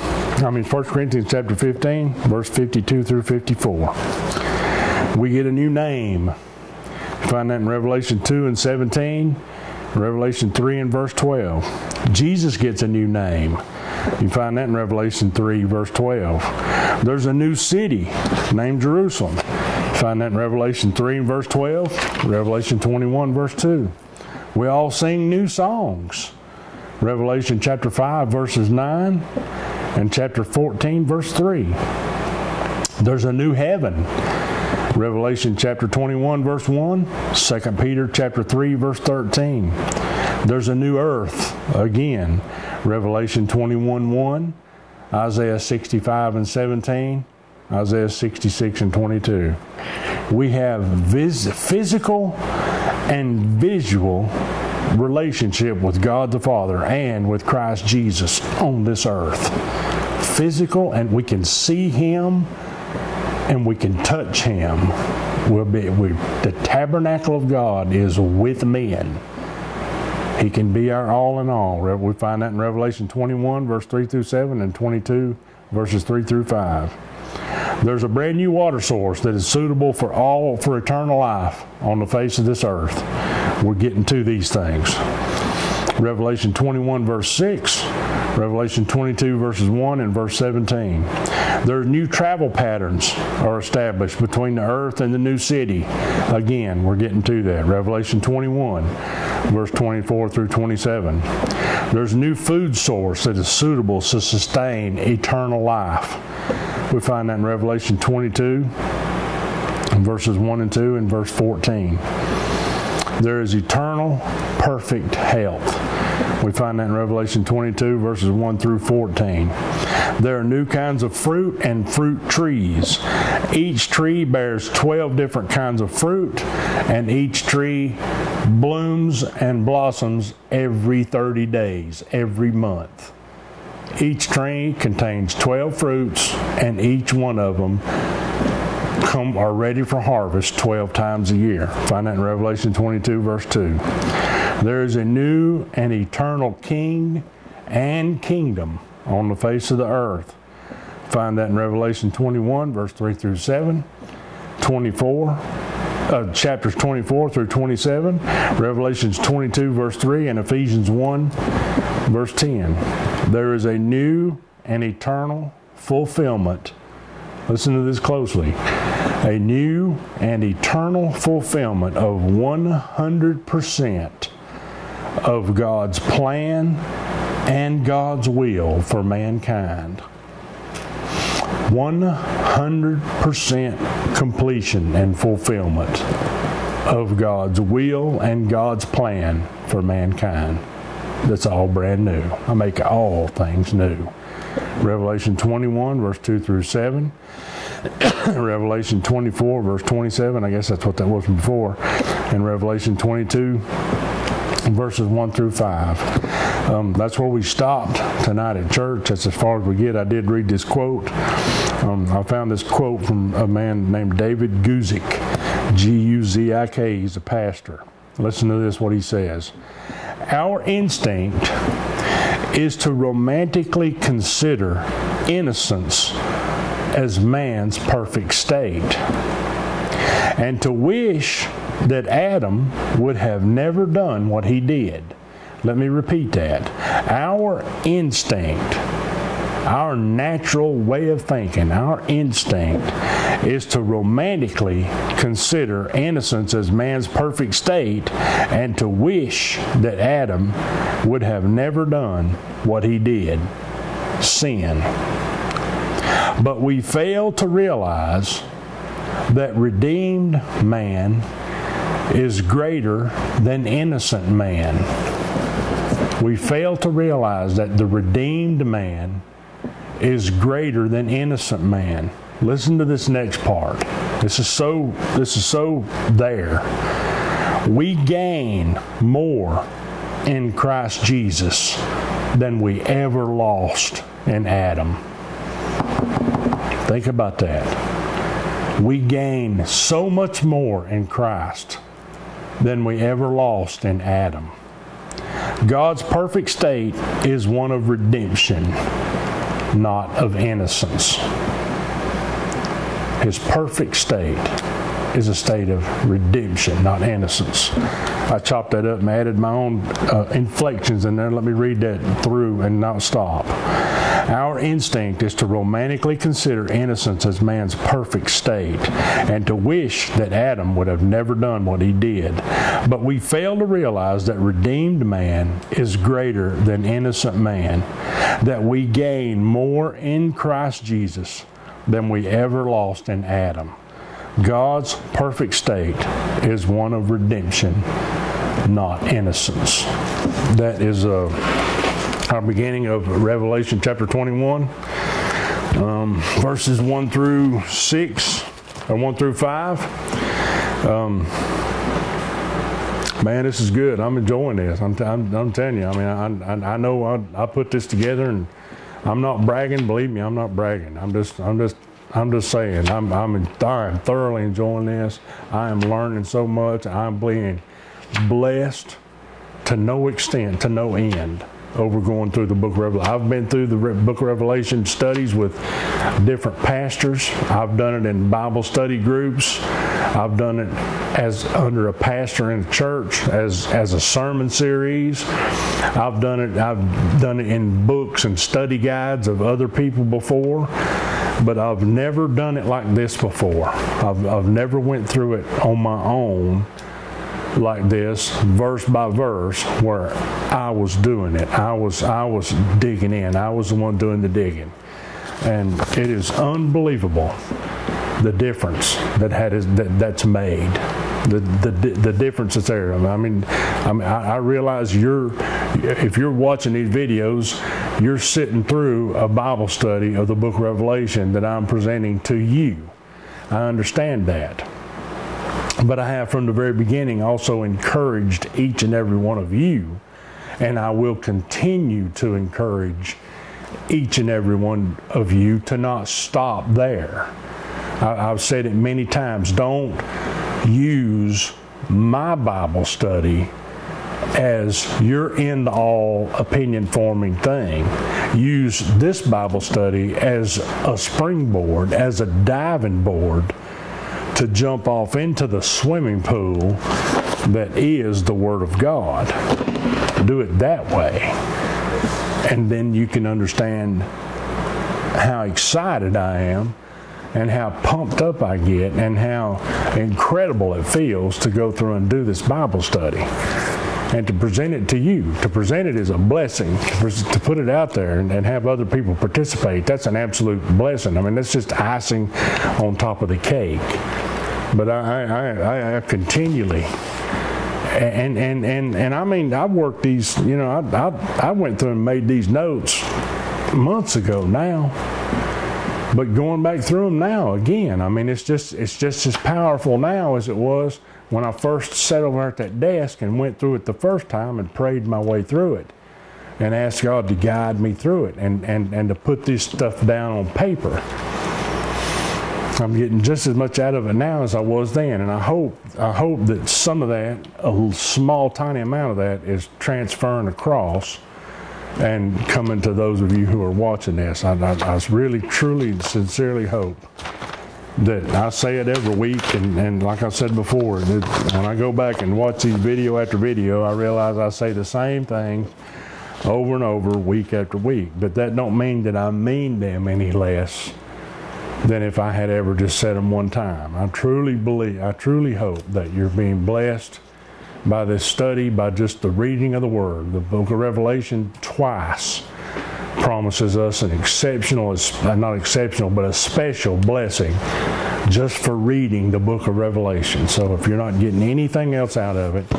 15, verse 52 through 54. We get a new name. You find that in Revelation 2 and 17, Revelation 3 and verse 12. Jesus gets a new name. You find that in Revelation 3, verse 12. There's a new city named Jerusalem. You find that in Revelation 3 and verse 12, Revelation 21, verse 2. We all sing new songs. Revelation chapter 5, verses 9, and chapter 14, verse 3. There's a new heaven. Revelation chapter 21, verse 1, 2 Peter chapter 3, verse 13. There's a new earth again. Revelation 21, 1, Isaiah 65 and 17, Isaiah 66 and 22. We have physical and visual relationship with God the Father and with Christ Jesus on this earth. Physical, and we can see Him and we can touch Him. The tabernacle of God is with men. He can be our all in all. We find that in Revelation 21, verse 3 through 7, and 22, verses 3 through 5. There's a brand new water source that is suitable for eternal life on the face of this earth. We're getting to these things. Revelation 21, verse 6, Revelation 22, verses 1 and verse 17. There's new travel patterns are established between the earth and the new city. Again, we're getting to that. Revelation 21, verse 24 through 27. There's a new food source that is suitable to sustain eternal life. We find that in Revelation 22, verses 1 and 2, and verse 14. There is eternal, perfect health. We find that in Revelation 22, verses 1 through 14. There are new kinds of fruit and fruit trees. Each tree bears 12 different kinds of fruit, and each tree blooms and blossoms every 30 days, every month. Each tree contains 12 fruits, and each one of them are ready for harvest 12 times a year. Find that in Revelation 22, verse 2. There is a new and eternal king and kingdom on the face of the earth. Find that in Revelation 21, verse 3 through 7, chapters 24 through 27, Revelations 22, verse 3, and Ephesians 1, verse 10. There is a new and eternal fulfillment. Listen to this closely. A new and eternal fulfillment of 100% of God's plan and God's will for mankind. 100% completion and fulfillment of God's will and God's plan for mankind. That's all brand new. I make all things new. Revelation 21, verse 2 through 7. Revelation 24, verse 27. I guess that's what that was before. And Revelation 22, verses 1 through 5. That's where we stopped tonight at church. That's as far as we get. I did read this quote. I found this quote from a man named David Guzik, G-U-Z-I-K. He's a pastor. Listen to this, what he says. Our instinct is to romantically consider innocence as man's perfect state, and to wish that Adam would have never done what he did. Let me repeat that. Our instinct, our natural way of thinking, our instinct is to romantically consider innocence as man's perfect state and to wish that Adam would have never done what he did, sin. But we fail to realize that redeemed man is greater than innocent man. We fail to realize that the redeemed man is greater than innocent man. Listen to this next part. This is so there. We gain more in Christ Jesus than we ever lost in Adam. Think about that. We gain so much more in Christ than we ever lost in Adam. God's perfect state is one of redemption, not of innocence. His perfect state is a state of redemption, not innocence. I chopped that up and added my own inflections in there. Let me read that through and not stop. Our instinct is to romantically consider innocence as man's perfect state and to wish that Adam would have never done what he did. But we fail to realize that redeemed man is greater than innocent man, that we gain more in Christ Jesus than we ever lost in Adam. God's perfect state is one of redemption, not innocence. That is our beginning of Revelation chapter 21, verses 1 through 6, or 1 through 5. Man, this is good. I'm enjoying this. I'm telling you. I mean, I know I put this together, and I'm not bragging. Believe me, I'm not bragging. I'm just saying. I'm thoroughly enjoying this. I am learning so much. I'm being blessed to no extent, to no end, over going through the book of Revelation. I've been through the book of Revelation studies with different pastors. I've done it in Bible study groups. I've done it as under a pastor in a church, as a sermon series. I've done it in books and study guides of other people before, but I've never done it like this before. I've never went through it on my own like this, verse by verse, where I was doing it. I was digging in. I was the one doing the digging. And it is unbelievable the difference that's made. The difference that's there. I mean, I realize if you're watching these videos, you're sitting through a Bible study of the book of Revelation that I'm presenting to you. I understand that. But I have from the very beginning also encouraged each and every one of you, and I will continue to encourage each and every one of you to not stop there. I've said it many times. Don't use my Bible study as your end-all opinion-forming thing. Use this Bible study as a springboard, as a diving board, to jump off into the swimming pool that is the Word of God. Do it that way. And then you can understand how excited I am and how pumped up I get and how incredible it feels to go through and do this Bible study and to present it to you. To present it is a blessing. To put it out there and have other people participate, that's an absolute blessing. I mean, that's just icing on top of the cake. But I continually, and I mean, I worked these, you know, I went through and made these notes months ago now, but going back through them now again, I mean, it's just as powerful now as it was when I first sat over at that desk and went through it the first time and prayed my way through it and asked God to guide me through it and to put this stuff down on paper. I'm getting just as much out of it now as I was then, and I hope that some of that, a small tiny amount of that, is transferring across and coming to those of you who are watching this. I really, truly, sincerely hope that I say it every week, and like I said before, that when I go back and watch these video after video, I realize I say the same thing over and over, week after week. But that don't mean that I mean them any less than if I had ever just said them one time. I truly hope that you're being blessed by this study, by just the reading of the Word. The book of Revelation twice promises us an exceptional, not exceptional, but a special blessing just for reading the book of Revelation. So if you're not getting anything else out of it,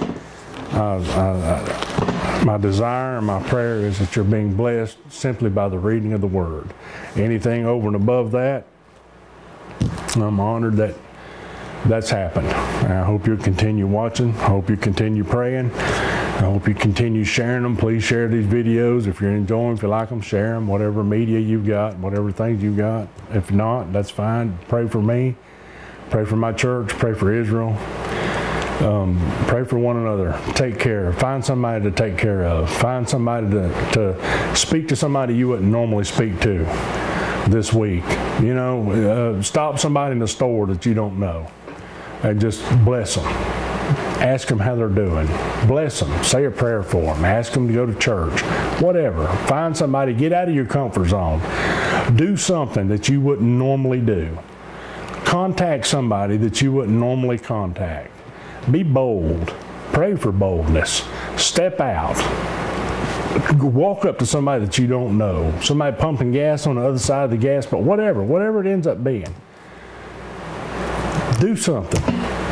my desire and my prayer is that you're being blessed simply by the reading of the Word. Anything over and above that, I'm honored that that's happened. I hope you'll continue watching. I hope you continue praying. I hope you continue sharing them. Please share these videos. If you're enjoying, if you like them, share them. Whatever media you've got, whatever things you've got. If not, that's fine. Pray for me. Pray for my church. Pray for Israel. Pray for one another. Take care. Find somebody to take care of. Find somebody to speak to somebody you wouldn't normally speak to this week. You know, stop somebody in the store that you don't know and just bless them. Ask them how they're doing. Bless them. Say a prayer for them. Ask them to go to church. Whatever. Find somebody. Get out of your comfort zone. Do something that you wouldn't normally do. Contact somebody that you wouldn't normally contact. Be bold. Pray for boldness. Step out. Walk up to somebody that you don't know. Somebody pumping gas on the other side of the gas, but whatever it ends up being. Do something.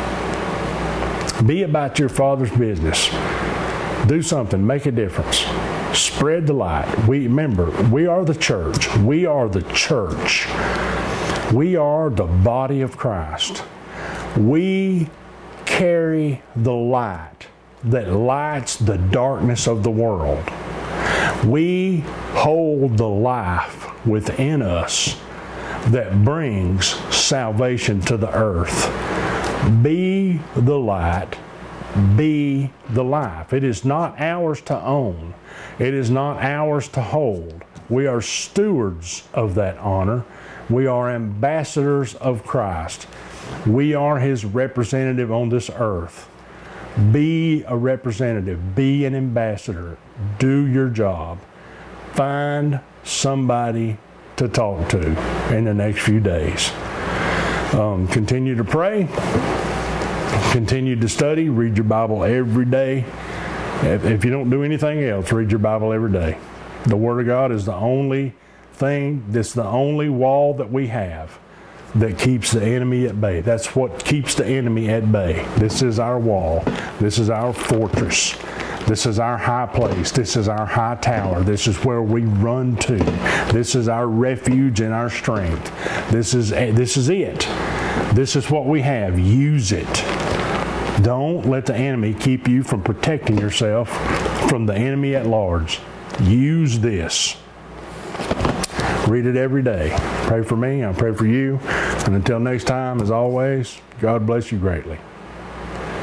Be about your Father's business. Do something. Make a difference. Spread the light. Remember, we are the church. We are the church. We are the body of Christ. We carry the light that lights the darkness of the world. We hold the life within us that brings salvation to the earth. Be the light. Be the life. It is not ours to own. It is not ours to hold. We are stewards of that honor. We are ambassadors of Christ. We are His representative on this earth. Be a representative. Be an ambassador. Do your job. Find somebody to talk to in the next few days. Continue to pray. Continue to study. Read your Bible every day. If you don't do anything else, read your Bible every day. The Word of God is the only thing, that's the only wall that we have that keeps the enemy at bay. That's what keeps the enemy at bay. This is our wall. This is our fortress. This is our high place. This is our high tower. This is where we run to. This is our refuge and our strength. This is it. This is what we have. Use it. Don't let the enemy keep you from protecting yourself from the enemy at large. Use this. Read it every day. Pray for me. I pray for you. And until next time, as always, God bless you greatly.